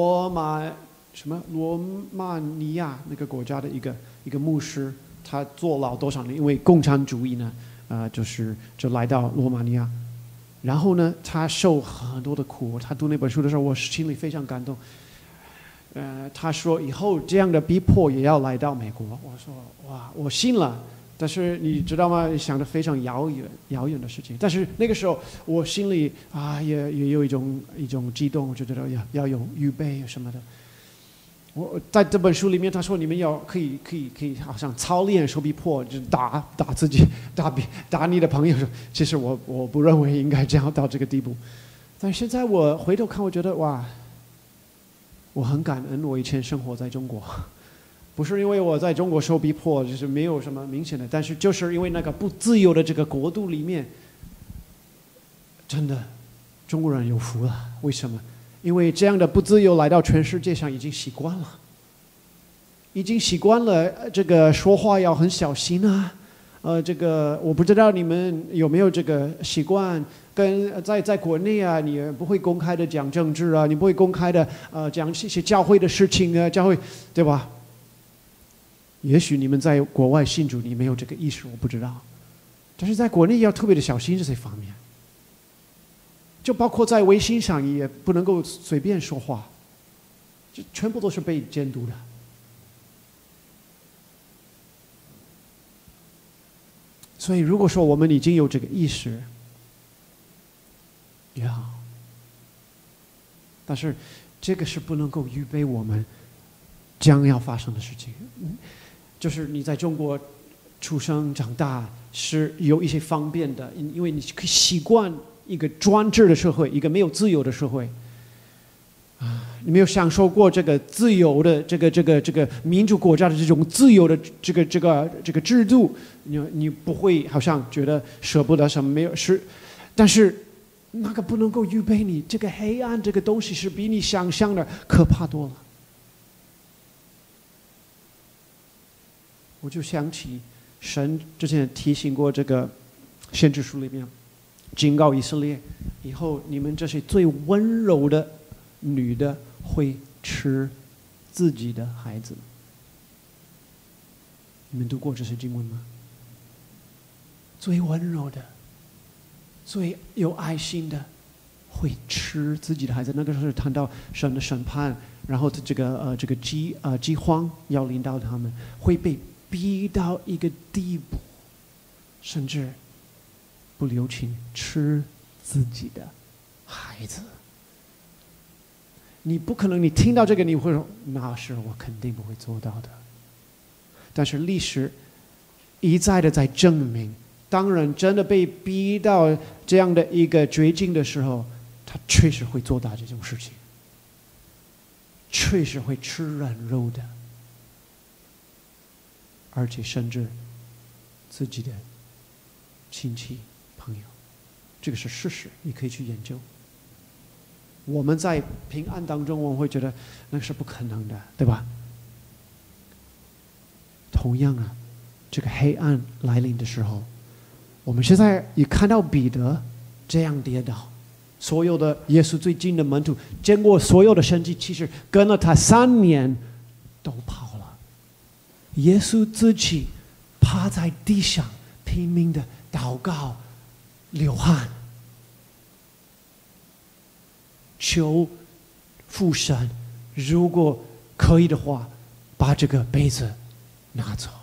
尼亚那个国家的一个牧师，他坐牢多少年？因为共产主义呢，就来到罗马尼亚，然后呢，他受很多的苦。他读那本书的时候，我心里非常感动。他说以后这样的逼迫也要来到美国。我说哇，我信了。但是你知道吗？想着非常遥远的事情。但是那个时候，我心里也有一种激动，我就觉得要有预备什么的。我在这本书里面，他说你们要可以，好像操练受逼迫，就是打自己，打你的朋友。其实我不认为应该这样到这个地步。但是现在我回头看，我觉得哇，我很感恩我以前生活在中国。不是因为我在中国受逼迫，就是没有什么明显的，但是就是因为那个不自由的这个国度里面，真的中国人有福了。为什么？因为这样的不自由来到全世界上已经习惯了，已经习惯了这个说话要很小心啊。这个我不知道你们有没有这个习惯，跟在国内啊，你不会公开的讲政治啊，你不会公开的讲一些教会的事情啊，教会对吧？也许你们在国外信主，你没有这个意识，我不知道。但是在国内要特别的小心这些方面，就包括在微信上也不能够随便说话，这全部都是被监督的。所以如果说我们已经有这个意识，但是这个是不能够预备我们将要发生的事情。就是你在中国出生长大是有一些方便的，因为你可以习惯一个专制的社会，一个没有自由的社会。你没有享受过这个自由的这个民主国家的这种自由的这个制度，你不会好像觉得舍不得什么没有是，但是那个不能够预备你，这个黑暗这个东西是比你想象的可怕多了。我就想起神之前提醒过这个先知书里面，警告以色列，以后你们这些最温柔的女的会吃自己的孩子。你们读过这些经文吗？最温柔的、最有爱心的会吃自己的孩子。那个是谈到神的审判，然后这个饥荒要临到他们，会被逼到一个地步，甚至不留情吃自己的孩子。你不可能，你听到这个你会说那是我肯定不会做到的。但是历史一再的在证明，当人真的被逼到这样的一个绝境的时候，他确实会做到这种事情，确实会吃软肉的，而且甚至自己的亲戚朋友，这个是事实，你可以去研究。我们在平安当中，我们会觉得那是不可能的，对吧？同样啊，这个黑暗来临的时候，我们现在也看到彼得这样跌倒，所有的耶稣最近的门徒见过所有的神迹，其实跟了他3年都跑了。耶稣自己趴在地上拼命的祷告流汗，求父神，如果可以的话，把这个杯子拿走。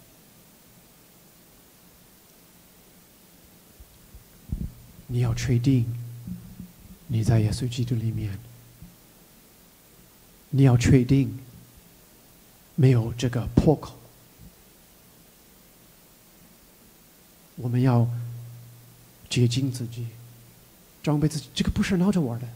你要确定你在耶稣基督里面，你要确定没有这个破口。我们要洁净自己，装备自己，这个不是闹着玩的。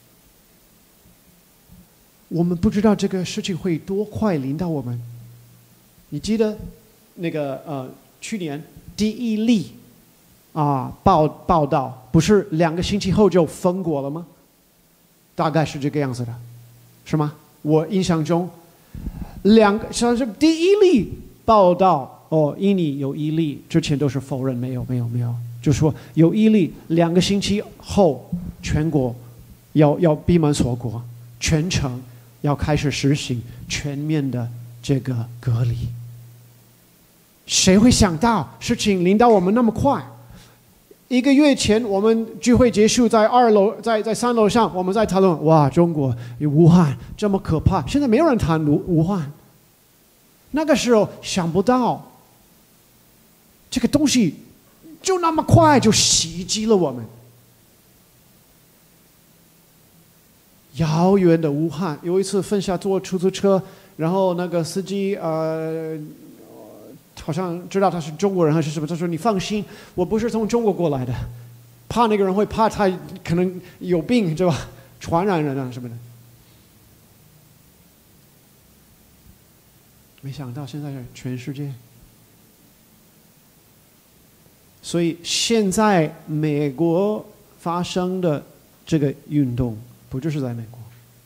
我们不知道这个事情会多快临到我们。你记得那个去年第一例报道，不是2个星期后就封国了吗？大概是这个样子的，是吗？我印象中像是第一例报道印尼有1例，之前都是否认没有，就说有1例，2个星期后全国要闭门锁国，全城要开始实行全面的这个隔离。谁会想到事情临到我们那么快？1个月前我们聚会结束，在2楼，在3楼上，我们在讨论，哇，中国武汉这么可怕，现在没有人谈武汉。那个时候想不到这个东西就那么快就袭击了我们。遥远的武汉，有一次分享坐出租车，然后那个司机好像知道他是中国人还是什么，他说你放心，我不是从中国过来的，怕那个人会怕他可能有病，对吧？传染人啊什么的。没想到现在是全世界。所以现在美国发生的这个运动，不就是在美国，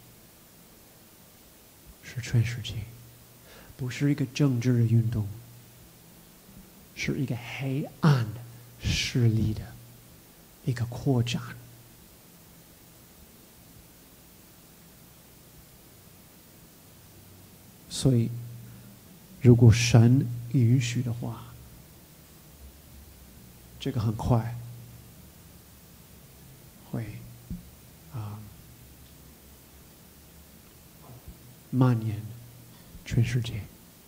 是全世界，不是一个政治的运动，是一个黑暗的势力的一个扩展。所以如果神允许的话，这个很快会蔓延全世界。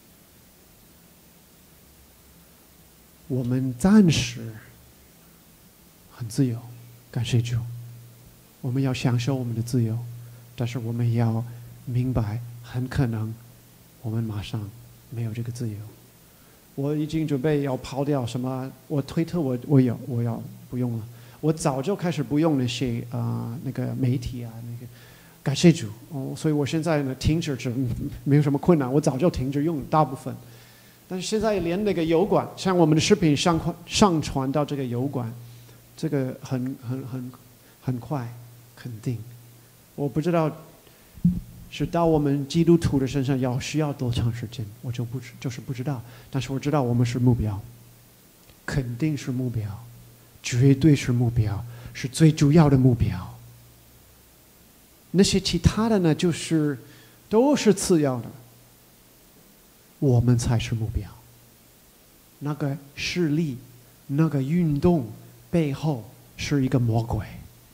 我们暂时很自由，感谢主，我们要享受我们的自由，但是我们要明白，很可能我们马上没有这个自由。我已经准备要抛掉什么，我推特我要不用了。我早就开始不用那些那个媒体啊，那个感谢主所以我现在呢停止没有什么困难，我早就停止用大部分。但是现在连那个油管，像我们的视频上传到这个油管，这个很快，肯定。我不知道是到我们基督徒的身上需要多长时间，我就是不知道。但是我知道我们是目标，肯定是目标，绝对是目标，是最主要的目标。那些其他的呢，都是次要的。我们才是目标。那个势力，那个运动背后是一个魔鬼。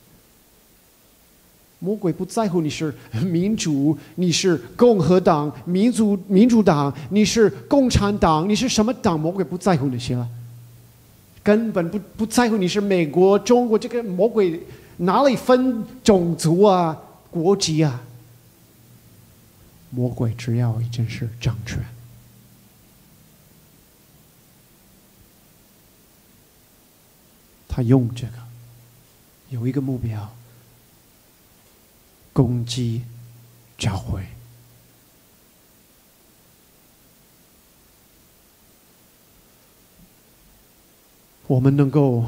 魔鬼不在乎你是民主，你是共和党、民主党，你是共产党，你是什么党？魔鬼不在乎那些了，根本不在乎你是美国、中国。这个魔鬼哪里分种族啊、国籍啊？魔鬼只要一件事：掌权。他用这个有一个目标，攻击教会。我们能够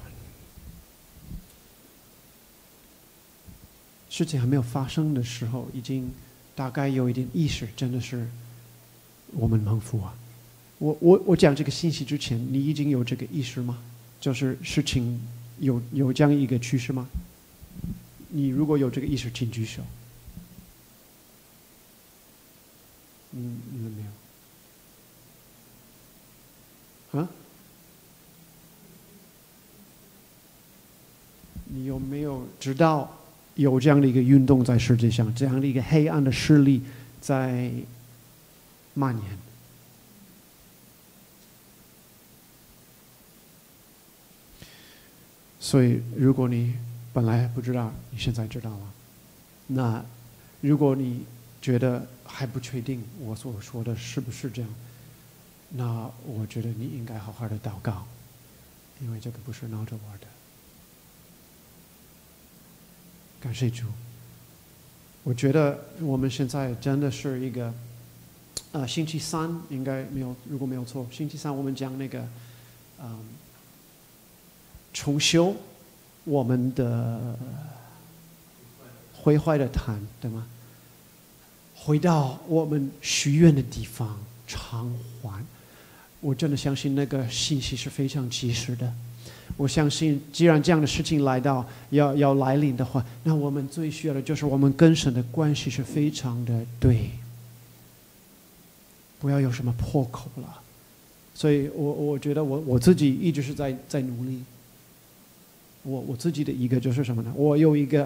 事情还没有发生的时候，已经大概有一点意识，真的是我们蒙福啊！我讲这个信息之前，你已经有这个意识吗？就是事情有这样一个趋势吗？你如果有这个意识，请举手。你们没有？啊？你有没有知道有这样的一个运动在世界上，这样的一个黑暗的势力在蔓延？所以，如果你本来不知道，你现在知道了。那如果你觉得还不确定我所说的是不是这样，那我觉得你应该好好的祷告，因为这个不是闹着玩的。感谢主。我觉得我们现在真的是一个，星期三应该没有，如果没有错，星期三我们讲那个，重修我们的毁坏的坛，对吗？回到我们许愿的地方偿还。我真的相信那个信息是非常及时的。我相信，既然这样的事情要来临的话，那我们最需要的就是我们跟神的关系是非常的对，不要有什么破口了。所以我觉得我自己一直是在努力。我自己的一个就是什么呢？我有一个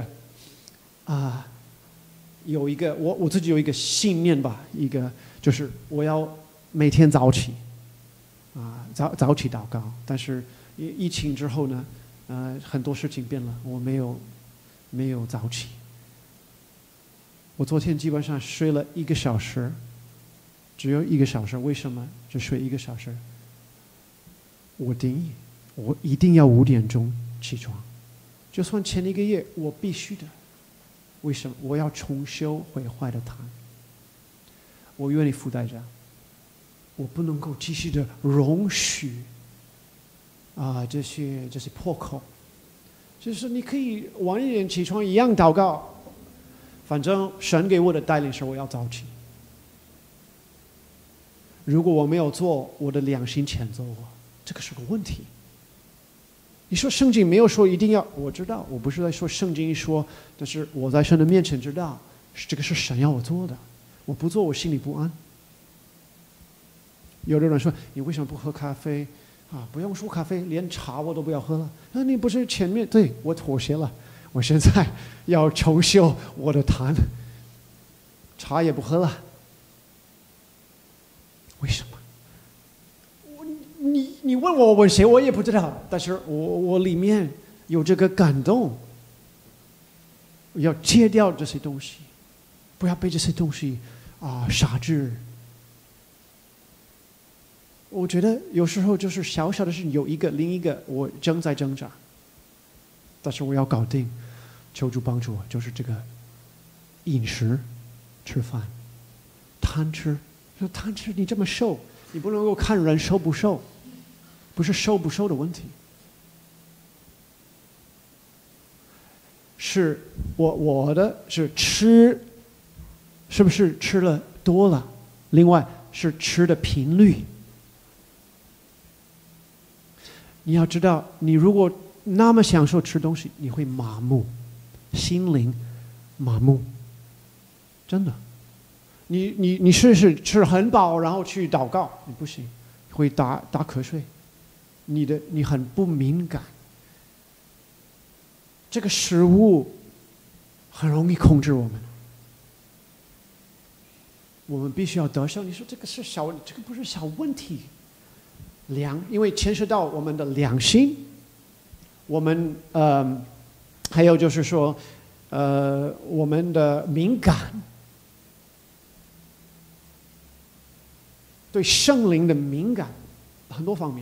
我自己有一个信念吧，一个就是我要每天早起，早起祷告。但是疫情之后呢，很多事情变了，我没有早起。我昨天基本上睡了1个小时，只有1个小时。为什么只睡1个小时？我一定要5点钟起床，就算前1个月我必须的。为什么？我要重修毁坏的坛，我愿意付代价。我不能够继续的容许这些破口。就是你可以晚一点起床，一样祷告，反正神给我的带领是我要早起。如果我没有做，我的良心谴责我，这个是个问题。你说圣经没有说一定要，我知道，我不是在说圣经一说，但是我在神的面前知道，这个是神要我做的，我不做我心里不安。有的人说你为什么不喝咖啡不用说咖啡，连茶我都不要喝了。那你不是前面对我妥协了，我现在要重修我的坛，茶也不喝了。为什么？你问我问谁，我也不知道。但是我里面有这个感动，要戒掉这些东西，不要被这些东西辖制我觉得有时候就是小小的事，有一个另一个我正在挣扎，但是我要搞定，求主帮助我，就是这个饮食、吃饭、贪吃。说贪吃，你这么瘦，你不能够看人瘦不瘦，不是瘦不瘦的问题，是我的是吃，是不是吃了多了？另外是吃的频率。你要知道，你如果那么享受吃东西，你会麻木，心灵麻木，真的。你试试吃很饱，然后去祷告，你不行，会打瞌睡。你很不敏感，这个食物很容易控制我们。我们必须要得胜。你说这个不是小问题。因为牵涉到我们的良心，我们还有就是说我们的敏感，对圣灵的敏感，很多方面。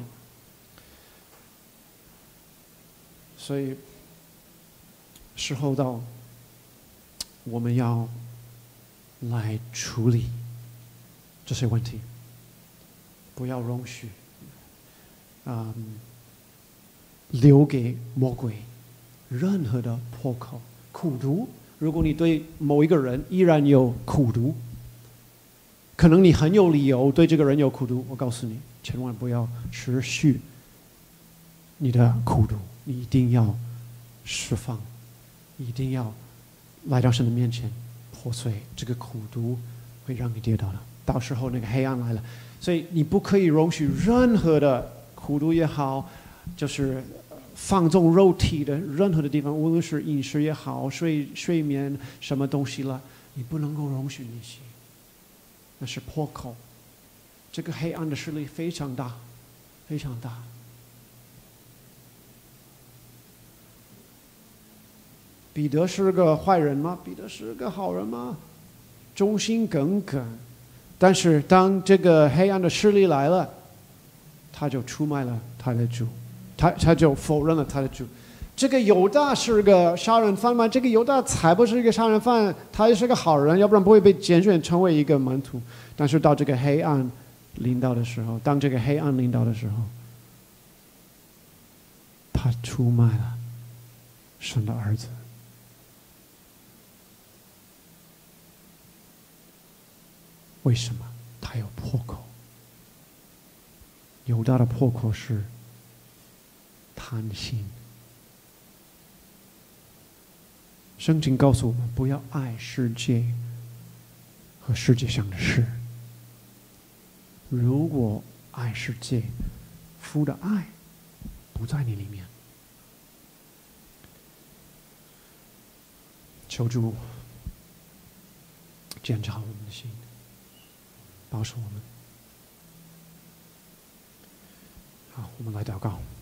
所以时候到，我们要来处理这些问题，不要容许留给魔鬼任何的破口。苦毒，如果你对某一个人依然有苦毒，可能你很有理由对这个人有苦毒，我告诉你，千万不要持续你的苦毒，你一定要释放，一定要来到神的面前破碎。这个苦毒会让你跌倒的，到时候那个黑暗来了，所以你不可以容许任何的苦毒也好，就是放纵肉体的任何的地方，无论是饮食也好，睡眠什么东西了，你不能够容许那些，那是破口。这个黑暗的势力非常大，非常大。彼得是个坏人吗？彼得是个好人吗？忠心耿耿，但是当这个黑暗的势力来了，他就出卖了他的主，他就否认了他的主。这个犹大是个杀人犯吗？这个犹大才不是一个杀人犯，他也是个好人，要不然不会被拣选成为一个门徒。但是到这个黑暗临到的时候，当这个黑暗临到的时候，他出卖了神的儿子。为什么？他有破口。犹大的破口是贪心。圣经告诉我们，不要爱世界和世界上的事。如果爱世界，父的爱不在你里面。求主检查我们的心，保守我们。好，我们来祷告。